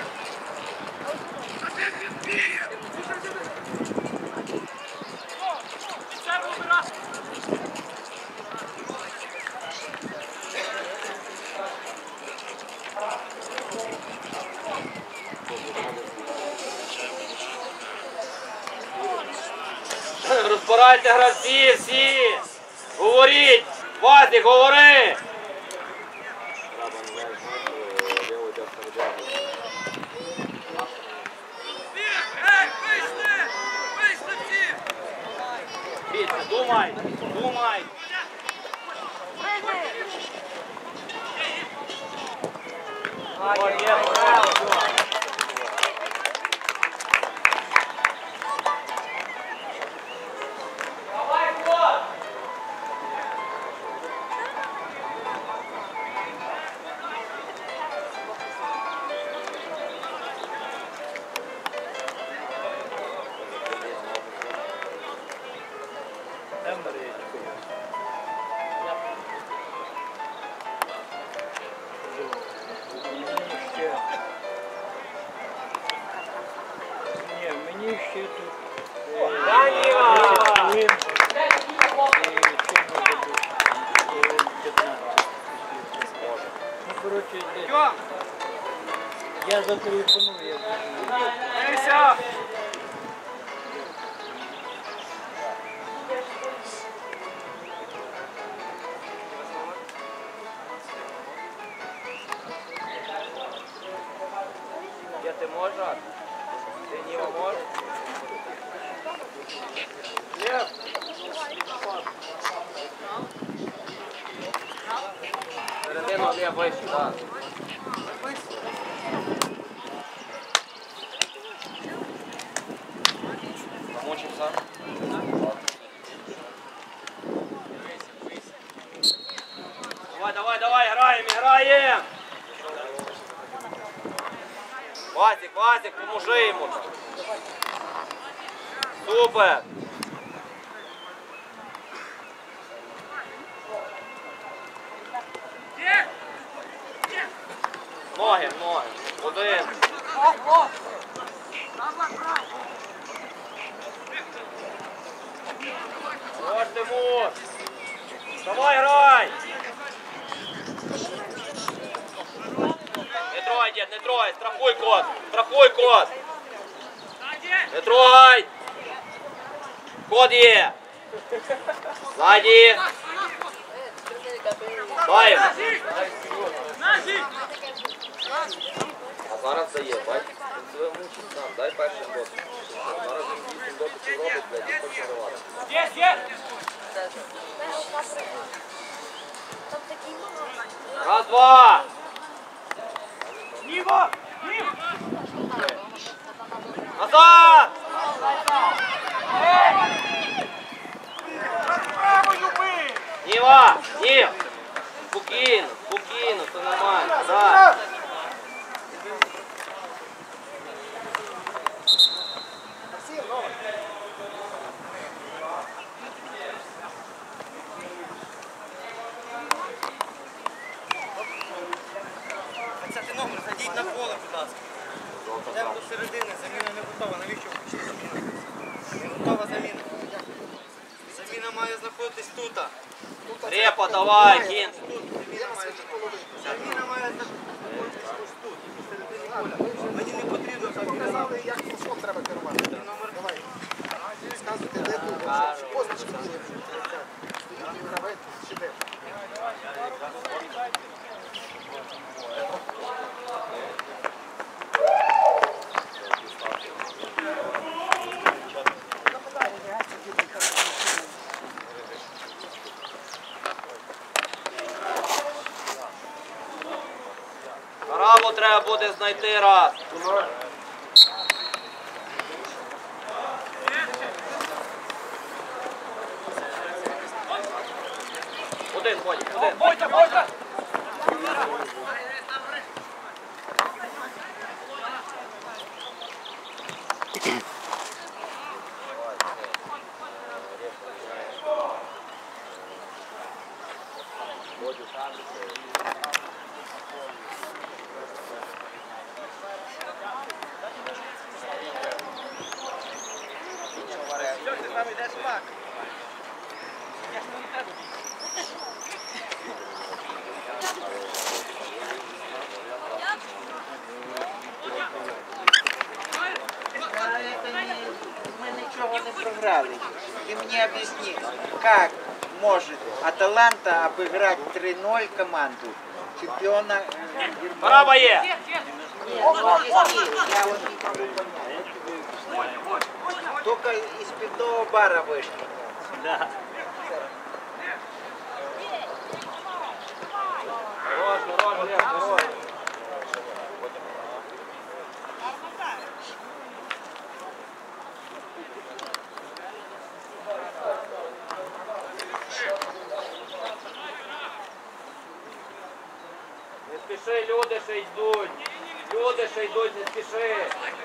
Розбирайте гравці всі! Говоріть! Вадик, говори! Думай, думай. Давай, Кот! Мені ще тут я зателефоную. Где ты можешь? Ты не можешь? Лев! Середину, Лев, вище, так. Помучився? Давай, играем! Васик, поможи ему. Супер! Ноги. Один. Ось Тимур. Давай, грай. Не трогайте, Ні, не трогай, страхуй кот. Страхуй кот. Не трогай. Кот є. Ззаді. Дай. А зараз дає, бач? Він себе мучить сам. Дай перший досвід. Зараз він 8 дотиків робить, блядь, і хоче давати. Там такий момент. Раз, два. Назад! Ніва! Нів! Спокійно, спокійно, все нормально. Назад! Номер, зайдіть на поле, будь ласка. Йдемо до середини, заміна не готова. Навіщо ви хочете заміну? Не готова заміна. Заміна має знаходитись тут. Репа, давай, кін. Заміна має знаходитись ось тут, посередині поля. Мені не потрібно заміна. Казали, як флажком треба керувати. Давай. Сказуйте, де тут. Позначки були. Стоїть і гравець сюди. Браво треба буде знайти раз. Один, Бодя, один. Бодя! Мы ничего не проиграли. Ты мне объясни, как может Аталанта обыграть 3-0 команду чемпиона Германии? Браво є! Объясни, я вот не могу понять. Только из пивного бара вышли. Да. Хорош, Лев, хорош. Не спіши, люди ще йдуть. Люди ще йдуть, не спіши.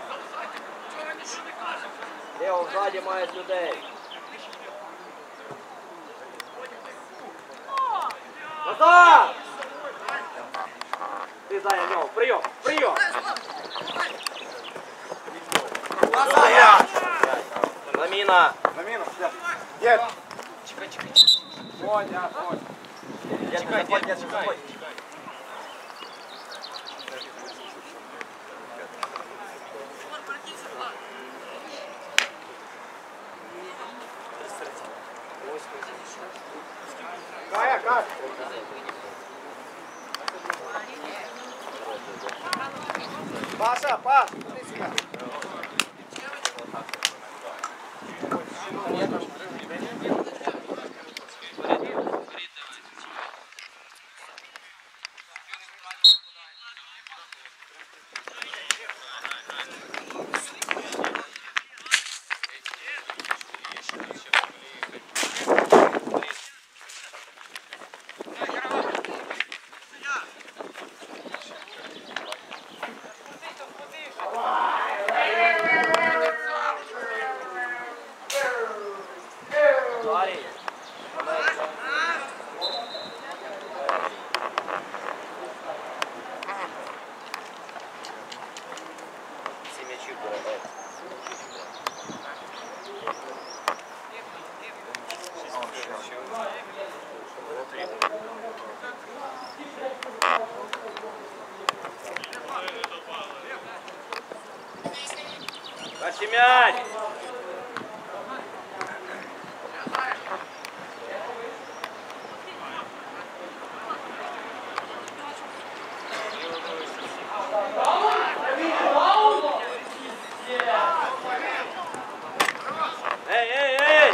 Лево, ззаді мають людей. Назад! Ти зайняв нього. Прийом, прийом. Назад! Заміна. Заміну. Є. Чекай, чекай. Кая. Паша, іди сюди. Вище м'яч! Ей, ей, ей!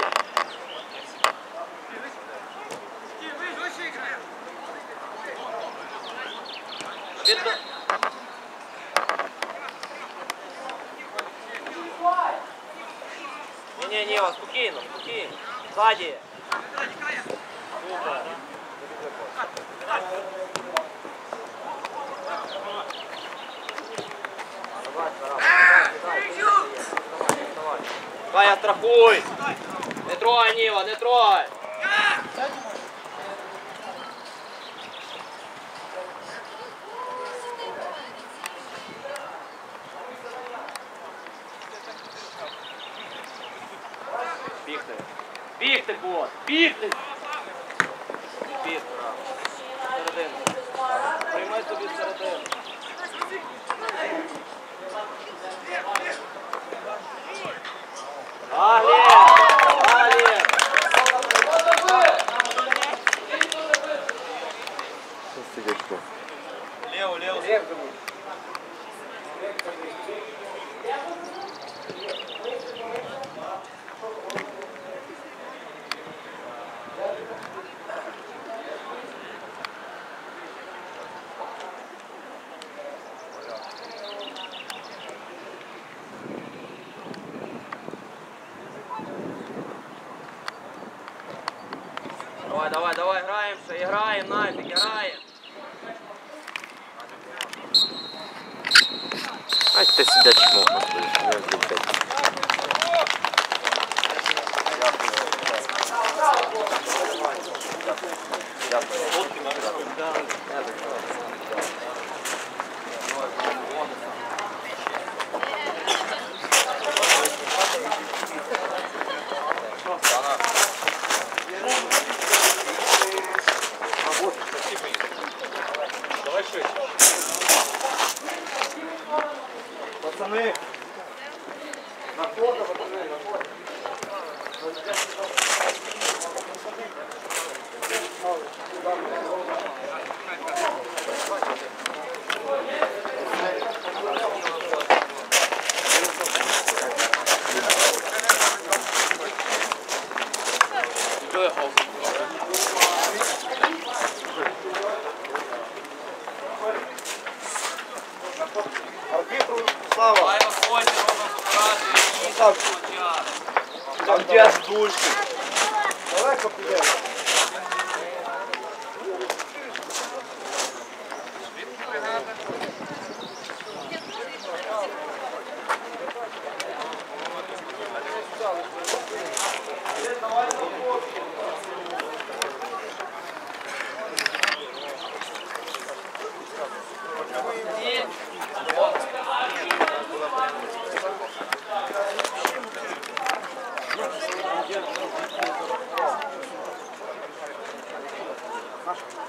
Відно... Ні, спокійно, спокійно. Ззаді. Супер. Давай, страхуй. Не трогай, Ніва, не трогай. Бігти. Бігти, бот. Бігти. Бігти, брат. Середину. Приймай собі середину. Глеб! Лево. Давай, играем, нафиг, играем. Ай, ты себя чмо, не включай. Пацаны, на фото, пацаны, на фото. Арбітру слава. Давай виходь, робимо операцію. Там час дульше. Далеко підемо. Наша.